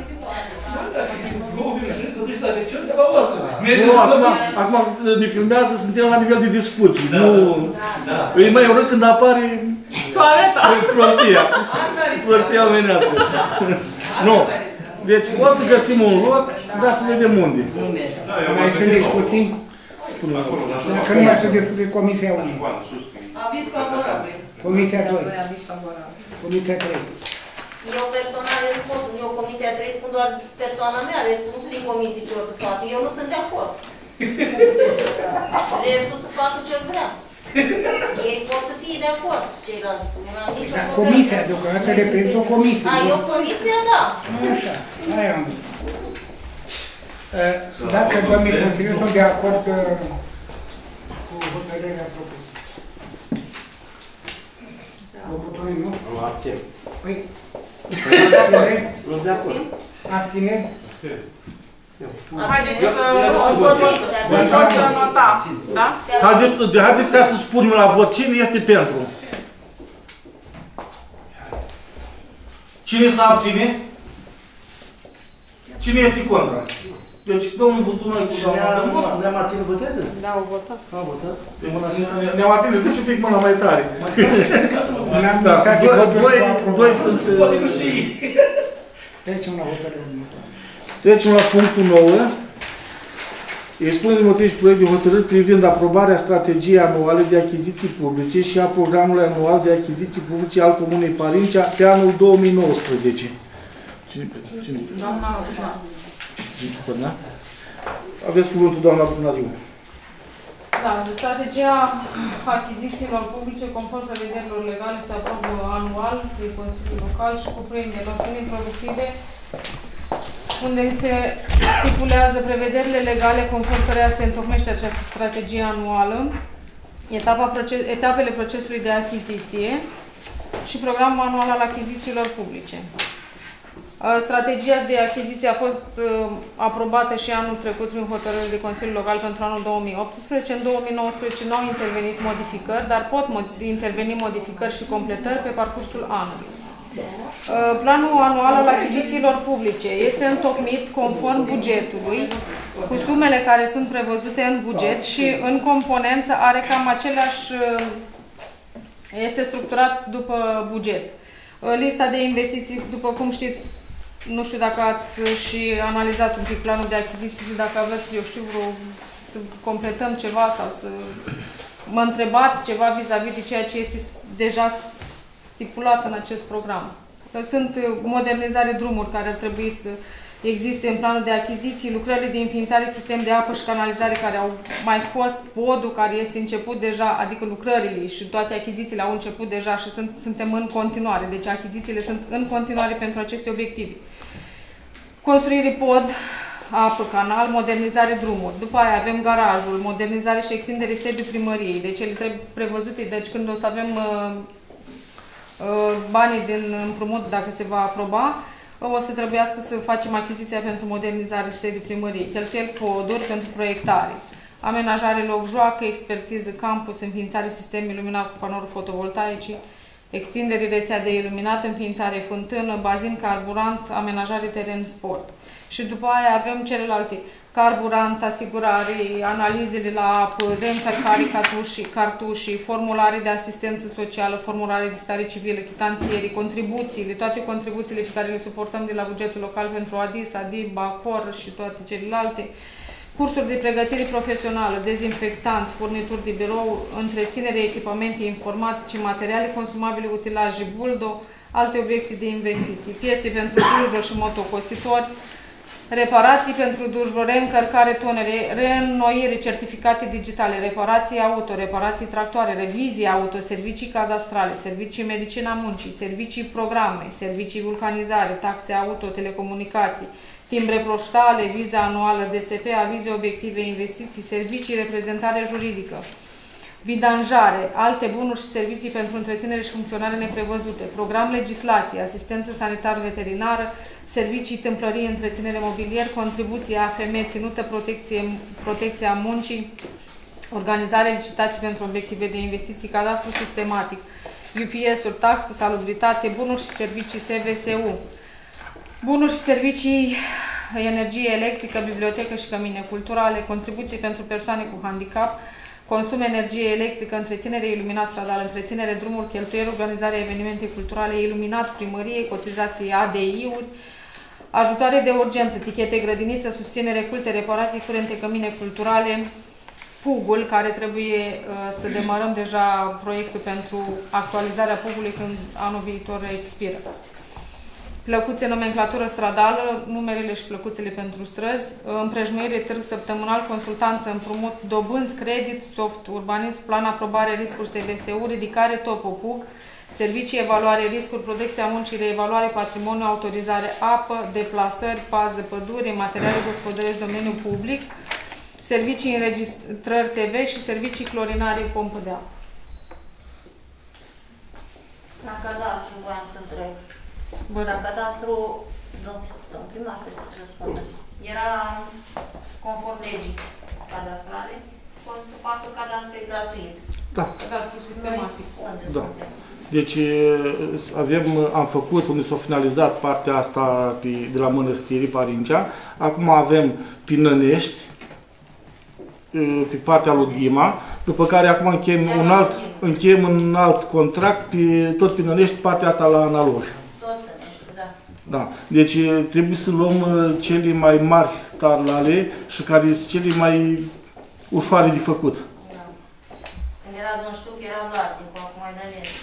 Nu, acum ne filmează, suntem la nivel de discuții. E mai urât când apare prostia. Prostia omenească. Nu. Deci o să găsim un loc, dar să vedem unde. Mai sunt discuții? Dacă nu mai sunt discuții, Comisia 1. Aviz favorabil. Comisia 2. Aviz favorabil. Comisia 3. Eu personal, eu nu pot să eu Comisia 3, spun doar persoana mea, restul nu știu din comisii ce o să facă. Eu nu sunt de acord. Restul să facă ce vrea. Ei pot să fie de acord, ceilalți. Dar comisia, deocamdată reprezintă o comisie. A, eu comisia, da. Așa, aia am zis. Dacă doamnii consilieri sunt de acord cu hotărârea propusă. Locutorii nu? Nu, accept. Păi, abține? Nu de acord. Abține? Haideți să nota, da? Haideți ca să spunem la vot cine este pentru. Cine se abține? Cine este contra? Deci, domnul Butunoi cu doamna Nea Martin votează? Da, au votat. Au votat? Nea Martin, deci un pic mâna mai tare. Doi sunt... Poate nu știi. Trecem la hotărârea următoare. Trecem la punctul 9. Expunere de motive și proiect de hotărâri privind aprobarea strategiei anuale de achiziții publice și a programului anual de achiziții publice al Comunei Parincea pe anul 2019. Doamna Părna. Aveți cuvântul, doamna Brunariu. Da, strategia achizițiilor publice, conform prevederilor legale, se aprobă anual de Consiliul Local și cuprinde noțiuni introductive, unde se stipulează prevederile legale conform căreia se întocmește această strategie anuală, etapele procesului de achiziție și programul anual al achizițiilor publice. Strategia de achiziție a fost aprobată și anul trecut prin hotărâre de Consiliul Local pentru anul 2018. În 2019 nu au intervenit modificări, dar pot interveni modificări și completări pe parcursul anului. Planul anual al achizițiilor publice este întocmit conform bugetului, cu sumele care sunt prevăzute în buget și în componență are cam aceleași, este structurat după buget. Lista de investiții, după cum știți, nu știu dacă ați și analizat un pic planul de achiziții și dacă aveți, eu știu, să completăm ceva sau să mă întrebați ceva vis-a-vis de ceea ce este deja stipulat în acest program. Sunt modernizare drumuri care ar trebui să existe în planul de achiziții, lucrările de înființare sistem de apă și canalizare care au mai fost, podul care este început deja, adică lucrările și toate achizițiile au început deja și suntem în continuare. Deci achizițiile sunt în continuare pentru aceste obiective. Construire pod, apă, canal, modernizare drumuri. După aia avem garajul, modernizare și extindere sediul primăriei. Deci ele trebuie prevăzute, deci când o să avem banii din împrumut, dacă se va aproba, o să trebuiască să facem achiziția pentru modernizare și sediul primăriei, cheltuieli poduri pentru proiectare, amenajare loc-joacă, expertiză campus, înființare sistem iluminat cu panouri fotovoltaice, extindere rețea de iluminat, înființare fântână, bazin carburant, amenajare teren sport. Și după aia avem celelalte, carburant, asigurare, analizele la apă, reîncărcare cartușii, formulare de asistență socială, formulare de stare civilă, chitanțiere, contribuțiile, toate contribuțiile pe care le suportăm de la bugetul local pentru ADIS, ADIB, ACOR și toate celelalte, cursuri de pregătire profesională, dezinfectanți, furnituri de birou, întreținere, echipamente informatice, materiale consumabile, utilaje, buldo, alte obiecte de investiții, piese pentru dujbă și motocositori, reparații pentru dujbă, reîncărcare tonere, reînnoire, certificate digitale, reparații auto, reparații tractoare, revizii auto, servicii cadastrale, servicii medicina muncii, servicii programe, servicii vulcanizare, taxe auto, telecomunicații, timbre poștale, viza anuală, DSP, avize obiective, investiții, servicii, reprezentare juridică, vidanjare, alte bunuri și servicii pentru întreținere și funcționare neprevăzute, program legislație, asistență sanitar-veterinară, servicii, tâmplărie, întreținere mobilier, contribuție AFM, ținută, protecția muncii, organizare, licitații pentru obiective de investiții, cadastru sistematic, UPS-uri, taxă, salubritate, bunuri și servicii SVSU, bunuri și servicii, energie electrică, bibliotecă și cămine culturale, contribuții pentru persoane cu handicap, consum energie electrică, întreținere iluminat stradal, întreținere drumuri, cheltuieli, organizarea evenimente culturale, iluminat primăriei, cotizații ADI-uri, ajutoare de urgență, tichete, grădiniță, susținere, culte, reparații curente, cămine culturale, PUG-ul, care trebuie să demarăm deja proiectul pentru actualizarea PUG-ului când anul viitor expiră. Plăcuțe, nomenclatură stradală, numerele și plăcuțele pentru străzi, împrejmuire, târg săptămânal, consultanță, împrumut, dobânzi, credit, soft, urbanism, plan, aprobare, riscuri, SVSU, ridicare, topopug, servicii, evaluare, riscuri, protecția muncii, reevaluare, patrimoniu, autorizare, apă, deplasări, pază, pădure, materiale gospodărești, domeniu public, servicii, înregistrări TV și servicii clorinare, pompă de apă. La cadastru voiam să întreb. La cadastru, domnul primar, trebuie să răspundeți. Era conform legii cadastrale, o să facă cadastru gratuit. Da. Cadastru sistematic. Da. Deci am făcut, unde s-a finalizat partea asta de la Mănăstirii Parincea. Acum avem Pinănești, pe partea lui Dima, după care acum încheiem un alt contract, tot pe Nănești, partea asta la analog. Tot Nănești, da. Da. Deci trebuie să luăm cele mai mari tarlale și care sunt cele mai ușoare de făcut. Da. Când era Don Ștuc, era luat, acum e Nănești.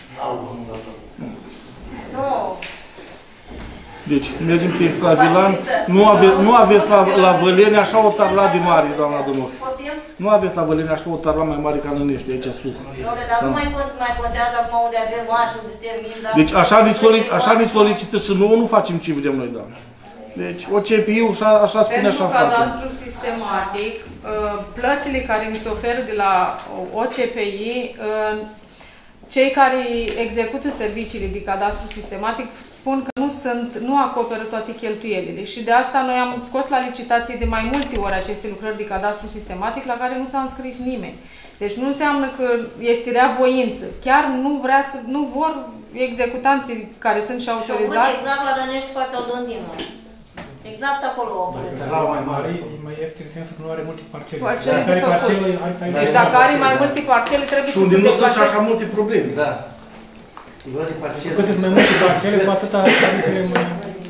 Nu. Deci, mergem pe Extravilan, nu aveți la Văleni așa o tarla de mare, doamna Domnul. Nu aveți la Văleni așa o tarla mai mare ca Nănești, aici sus. Dar nu mai contează acum unde avem maș, unde suntem mici, dar... Deci așa ne solicită și nouă, nu facem ce vedem noi, doamne. Deci, OCPI-ul așa spune, așa face. Pentru cadastru sistematic, plățile care mi se oferă de la OCPI, cei care execută serviciile de cadastru sistematic spun că nu acoperă toate cheltuielile și de asta noi am scos la licitație de mai multe ori aceste lucrări de cadastru sistematic la care nu s-a înscris nimeni. Deci nu înseamnă că este rea voință. Chiar nu vor executanții care sunt și autorizați. Și exact la Nănești partea Dondimă. Exact acolo o La mai mare, e mai ieftin, în sensul că nu are multe parcele. Parcele de făcut. Deci dacă are mai multe parcele, trebuie să se deplaseze. Și unde nu sunt și așa multe probleme. Da. Cu cât mai multe parcele, cu atâta tarifele mai...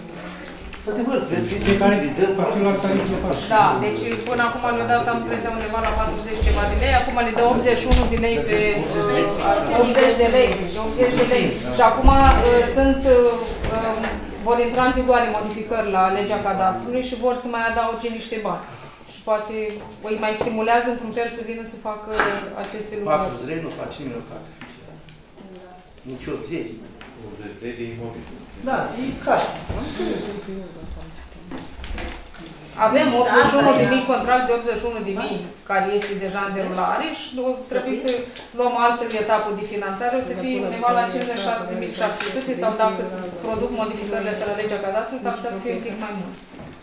Fiecare parcelă are tarifele faci. Da, deci până acum le-au dat am preză undeva la 40 ceva de lei, acum le dă 81 de lei pe 80 de lei. 80 de lei. Și acum vor intra în vigoare modificări la legea cadastrului și vor să mai adauge niște bani. Și poate îi mai stimulează într-un fel să vină să facă aceste lucruri. 40 lei nu face nimeni fac. Nici 80. 80 lei de imobil. Da, e caz. Avem 81.000 contract de 81.000 care este deja în derulare și trebuie să luăm altă etapă de finanțare, o să fie undeva la 56.700 sau dacă produc modificările astea la legea cadastrului, s-ar putea să fie un pic mai mult.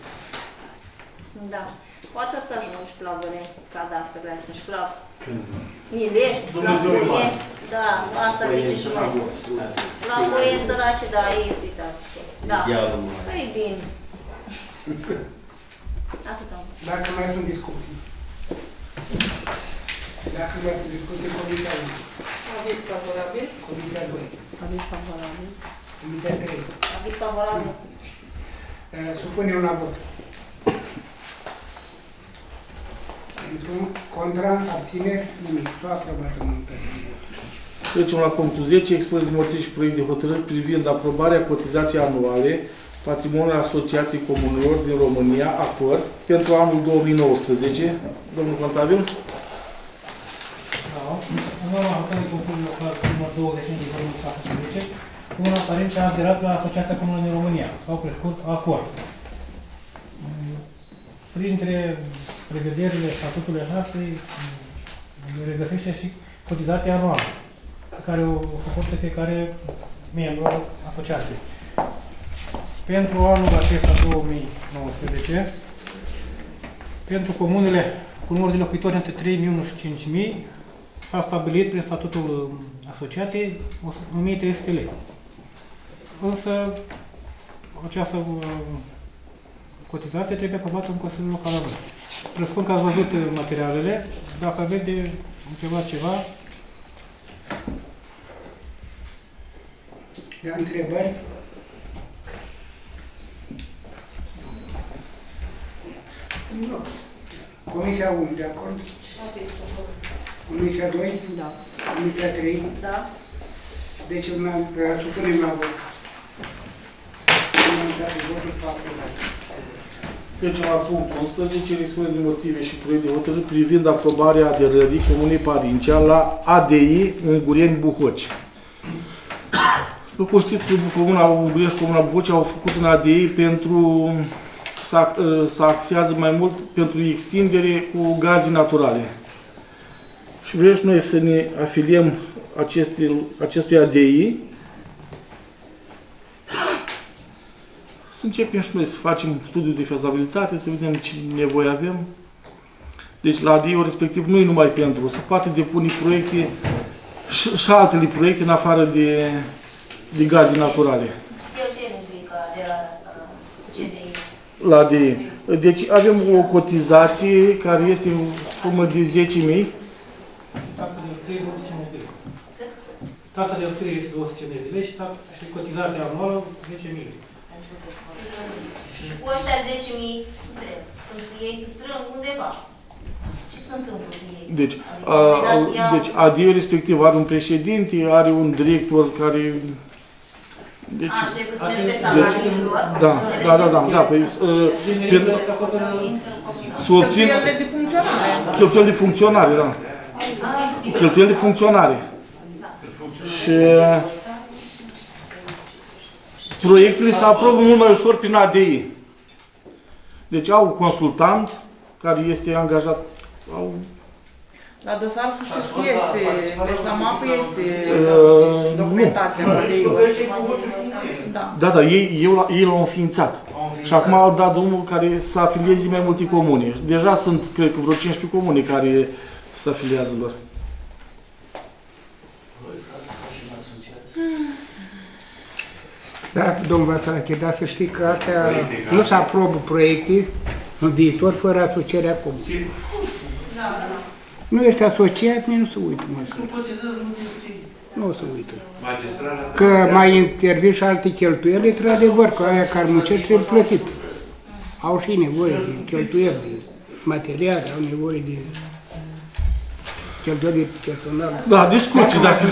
Da. Poate să ajungi la Văleni cadastrele astea și la Milești, la Voieni. Da, asta zice și noi. La Voieni sărace, da, ei uitați. Da. E bine. Atâta. Dacă mai sunt discuții. Dacă mai sunt discuții, Comisia 1. Aviz favorabil. Comisia 2. Aviz favorabil. Comisia 3. Aviz favorabil. Supunem la vot. Pentru, contra, abțineri, nimic. Toată aprobată mântării. Trecem la punctul 10, expunere de motiv și proiect de hotărâri privind aprobarea cotizației anuale Patrimoniul Asociației Comunelor din România, acord, pentru anul 2019. Domnul contabil? Da. În urma hotărârii Consiliului Local numărul 25 din 2017, Comuna Părinți a aderat la Asociația Comunelor din România, sau pe scurt, acord. Printre prevederile statutului așa se regăsește și cotizația anuală, pe care o suportă fiecare membru al asociației. Pentru anul acesta 2019, pentru comunele cu număr de locuitori între 3.000 și 5.000, s-a stabilit prin statutul asociației 1.300 lei. Însă, această cotizație trebuie aprobată în Consiliul Local. Presupun că ați văzut materialele. Dacă aveți de întrebat ceva... De întrebări? Nu. Comisia 1, de acord? Comisia 2? Da. Comisia 3? Da. Deci, supunem la vot. Trecem la punctul 11, expunere de motive și proiect de hotărâri privind aprobarea aderării Comunei Parincea la ADI Ungureni Buhoci. După știți, Comuna Ungureni și Comuna Buhoci au făcut un ADI pentru să axează mai mult pentru extindere cu gaze naturale. Și vrem și noi să ne afiliem acestui ADI. Să începem și noi să facem studiul de fezabilitate, să vedem ce nevoie avem. Deci la ADI-ul respectiv nu e numai pentru, se poate depune proiecte și altele proiecte în afară de gaze naturale. Ce cheltuieli implică aderarea asta la CDI? La ADI. Deci avem o cotizație care este în sumă de 10.000. Taxa de hotărâre este 250 de lei și cotizația anuală 10.000. Și cu ăștia 10.000, când ei se strâng undeva, ce se întâmplă cu ei? Deci ADE respectiv are un președinte, are un director care... Deci, trebuie să ne salariul lor? Da. Păi, Cheltuielile de funcționare. Cheltuieli de funcționare, da. Cheltuieli de funcționare. Și proiectele se aprobă mult mai ușor prin ADI. Deci au consultant care este angajat. La dosar să știți că este, deci la mapă este documentația ADI-ului. Da, ei l-au înființat. Și acum au dat drumul care să afilieze mai multe comune. Deja sunt, cred că, vreo 15 comune care se afiliază lor. Da, domnul Vasalache, dar să știi că astea nu se aprobă proiecte în viitor fără asocierea comunei. Nu ești asociat, nu se uită. Nu se uită. Că mai intervin și alte cheltuieli, într-adevăr, că aia care muncesc trebuie plătit. Au și nevoie de cheltuieli, de materiale, au nevoie de cheltuieli de personal. Da, discuții, dacă...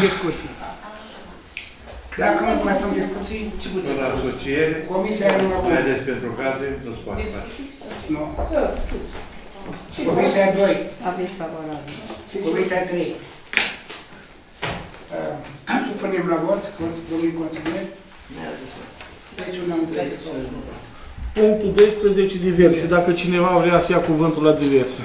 Dacă nu mai sunt discuții, ce putem să asociere, comisia nu mai mai ales pentru caze, nu se poate face. Nu. Comisia 2. Aveți favorabil. Și comisia 3. Supunem la vot, domnul consilier. Deci un am Punctul 12, diverse. Dacă cineva vrea să ia cuvântul la diverse.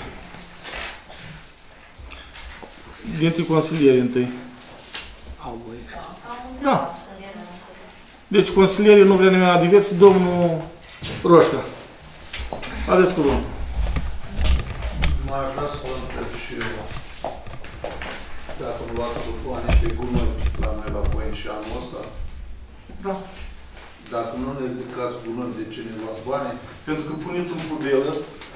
Dintre consilieri întâi. Au voie. Da. Deci consilierii nu vrea nimeni la diverse. Domnul Roșca. Aveți cuvântul. M-aș vrea să vă întreb și eu dacă nu luați sofoane pe gunoi la noi la Poieni și anul ăsta. Da. Dacă nu ne ridicați gunoi, de ce ne luați bani? Pentru că puneți în pudelă,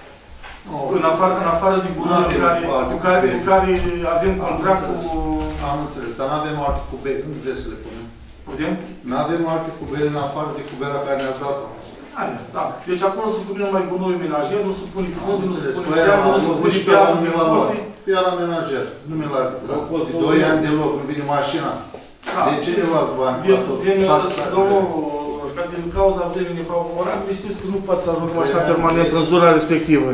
în afară de gunoi cu care avem contract cu... Am înțeles, dar nu avem alte cubele, nu vreți să le punem. Putem? Nu avem alte cubele în afară de cubela care ne-ați dat-o. Da. Deci acolo se pune numai gunoi menajer, nu se pune frunze, nu se pune geamă, nu se pune piatră de forte. Pe ăla menajer, nu mi l-a ridicat. De 2 ani deloc, nu vine mașina. De ce ne luați bani? Domnul Roșca, din cauza vremii nefavorabile, știți că nu poate să ajungă mașina permanentă în zona respectivă.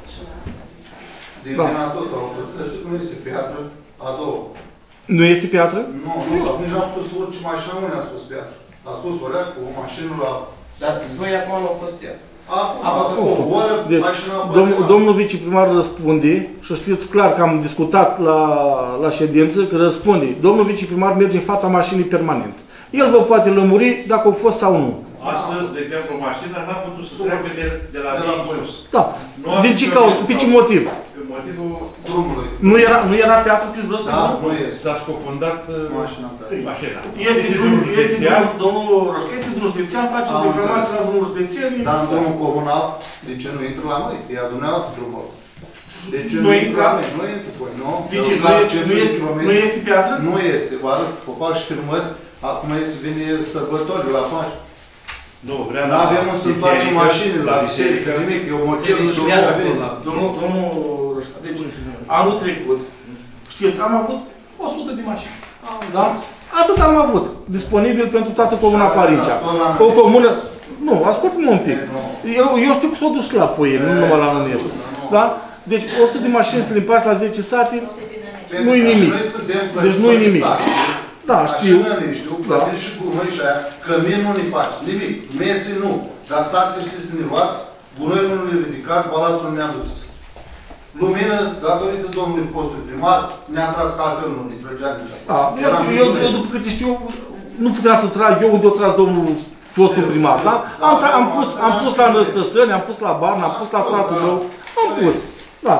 Din vina tot, autorității nu este piatră, a doua. Nu este piatră? Nu, nici n-am putut să urce mașina, nu ne-a spus piatră. A spus orea cu o mașină la... Dar joi acum nu a fost piatră. Acum, o oră, mașina a fost... Domnul viceprimar răspunde, și știți clar că am discutat la ședință, că răspunde. Domnul viceprimar merge în fața mașinii permanent. El vă poate lămuri dacă a fost sau nu. Astăzi, de exemplu, mașina n-a putut să treacă de la mine sus. Da. Din ce cauză? Pe ce motiv? Pe motivul drumului. Nu era piatră pe jos? Da, nu este. S-a scufundat mașina. Este domnul Roșca, este drumul județean, faceți reclamații la drumul județean. Dar în drumul comunal, de ce nu intră la noi? Ea dumneavoastră drumul. De ce nu intră la noi? Nu intră cu noi, nu? De ce? Nu este piatră? Nu este, vă arăt, vă fac și filmări. Acum vine sărbători la faci. Nu, vreau... Nu avem unde să facem mașini la biserică, nimic, eu mă cer și eu Domnul Roșca, deci anul trecut, știți, am avut 100 de mașini. Da? Atât am avut, disponibil pentru toată comuna Parincea. O comună... Nu, ascultă-mă un pic. Eu știu că s-o duci la Poieni, nu numai la Nănești. Da? Deci 100 de mașini să le împaci la 10 sate, nu-i nimic. Deci nu-i nimic. Da, știu. Mașină știu, plătiți și gunoi și aia, cămin nu ne faci, nimic, mese nu. Dar taxe știți să ne luați, gunoi nu le ridicați, balasul nu ne-a dus. Lumină, datorită domnului postului primar, ne-a tras că altfel nu ne trăgea nici acolo. Eu după câte știu, nu puteam să trag eu unde o tras domnul fostul primar, da? Am pus la Năstăsăni, am pus la Barna, am pus la satul meu, am pus, da.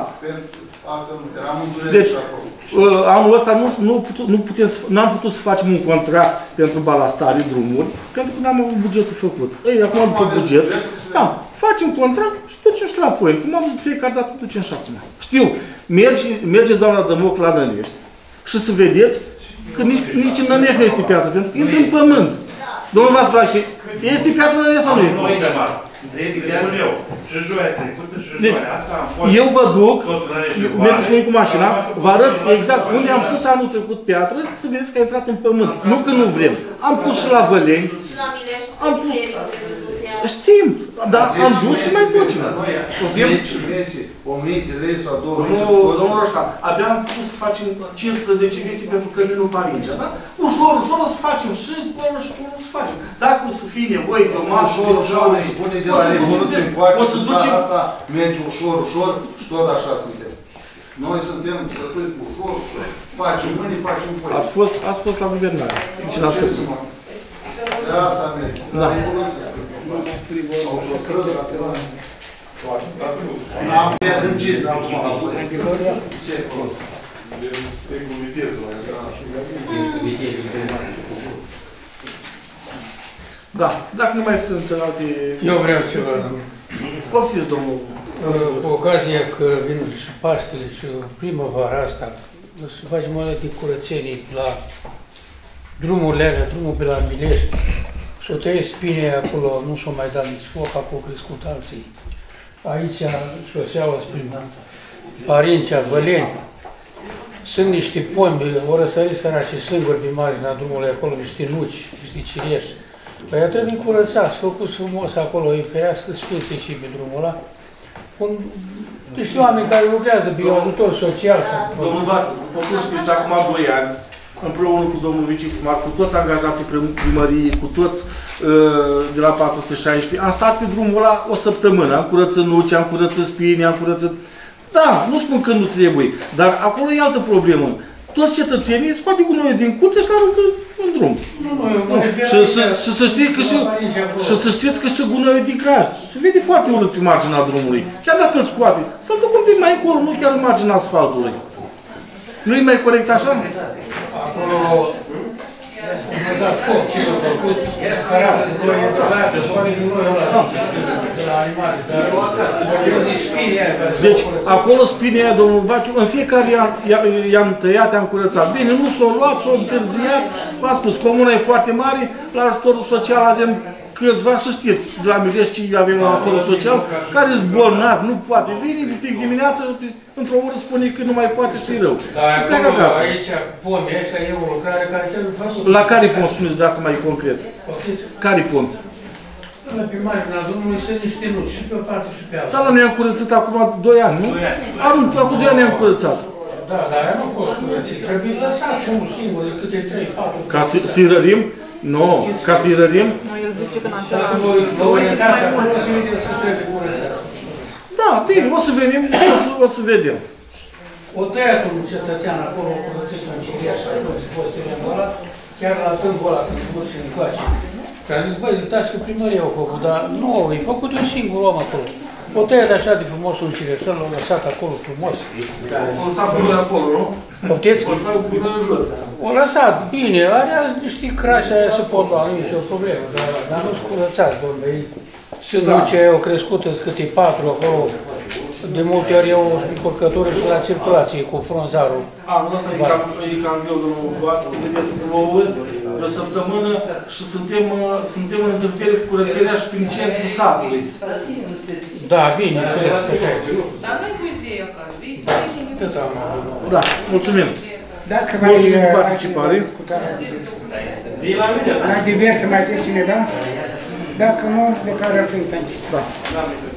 Deci, anul ăsta n-am putut să facem un contract pentru balastare drumuri, pentru că n-am avut bugetul făcut. Ei, acum după buget, da, facem contract și ducem și la Poieni. Cum am zis, fiecare dată ducem și acum. Știu, mergeți doamna Dămoc la Nănești și să vedeți că nici în Nănești nu este piatră, pentru că intră în pământ. Domnul Vasile, este piatră în Nănești sau nu este? Și joia trecută și joia asta am fost... Eu vă duc, mergeți cu mașina, vă arăt exact unde am pus anul trecut piatră, să vedeți că a intrat în pământ. Nu că nu vrem. Am pus și la Văleni. Și la Milești, am pus... Știm, dar am dus și mai ducem. 10 mese, 1000 de lei sau 2000 de lei. Domnul Roșca, abia am pus să facem 15 mese pentru căminul Parincea, da? Ușor, ușor o să facem și până și până o să facem. Dacă o să fie nevoie de o masă, ușor, ne spune de la Revoluție încoace, în țara asta merge ușor, ușor și tot așa suntem. Noi suntem stătui cu ușor, facem mâine, facem poi. Ați fost la guvernare. Și la stăpân. De asta merge. Da. Am pierdut acum. Da, dacă nu mai sunt alte... Eu vreau ceva, domnule. Poftiți, domnul. Cu ocazia că vin și Paștele și primăvara asta, să facem o de curățenii la drumurile alea, drumul pe la Milești, să tăie spine acolo, nu s-o mai dat nici foc, acolo crescut alții. Aici, șoseaua spre Parincea, Văleni. Sunt niște pomi, o răsărit săraci sânguri pe marginea drumului acolo, niște nuci, niște cireși. Păi ea trebuie curățați, făcut frumos acolo, îi ferească sfinții și pe drumul ăla. Niște oameni care lucrează pe ajutor social. Domnul Baciu, făcut știți acum 2 ani, împreună cu domnul viceprimar, cu toți angajații primăriei, cu toți de la 416, am stat pe drumul ăla o săptămână, am curățat nuci, am curățat spini, am curățat... Da, nu spun că nu trebuie, dar acolo e altă problemă. Toți cetățenii scoate gunoiul din curte și l-aruncă în drum. Și să știți că și gunoiul din grajd se vede foarte urât pe marginea drumului. Chiar dacă îl scoate, să-l duc un pic mai încolo, nu chiar în marginea asfaltului. Nu e mai corect așa? Acolo am dat foc, s-a făcut scarat, scoate gunoiul ăla de la animale, dar eu zic spine aia. Deci, acolo spine aia, domnul Baciu, în fiecare i-am tăiat, i-am curățat. Bine, nu s-o luat, s-o întârziat, v-am spus, comuna e foarte mare, la ajutorul social avem câțiva, și știți, de la Milești avem ajutorul social, care sunt bolnavi, nu poate. Vine un pic dimineață, într-o oră spune că nu mai poate și rău. Dar acolo, aici, pomii ăștia e o lucrare care trebuie făcută. La care pom spuneți de asta mai concret? Care pom? Pe marginea drumului sunt niște nuci, și pe o parte și pe alta. Da, noi am curățat acum 2 ani, nu? Acum 2 ani am curățat. Da, dar aia nu pot curăți. Trebuie lăsat unul singur, de câte 3-4. Ca să-i rărim? Nu, ca să-i rărim? Dacă vă orientați acolo, să vedeți că trebuie curățat. Da, bine, o să venim, o să vedem. O tăiat un cetățean acolo, o curățit un ciriaș, nu se poate terenul ăla, chiar la tâmpul ăla, când duce în coace. Și a zis, băi, uitați că primăria au făcut, dar nu, e făcut un singur om acolo. O tăiat așa de frumos un cireșel, l-au lăsat acolo frumos. O lăsat până acolo, nu? Poftiți? O lăsat până în jos. O lăsat, bine, are niște crași aia se pot lua, nu e nicio problemă, dar nu-s curățați, domnule. Sânduce au crescut în câte 4 acolo, de multe ori au încurcătură și la circulație cu frunzarul. Anul ăsta e cam greu, domnul Baciu, vedeți, plouă de o săptămână și suntem în întârziere cu curățenia și prin centrul satului. Da, bine, înțeles, așa e. Dar nu-i cu ție acasă, vii stai și Tot am avut. Da, mulțumim. Dacă mai participare. La diverse mai este cineva? Dacă nu, declară prin. Da.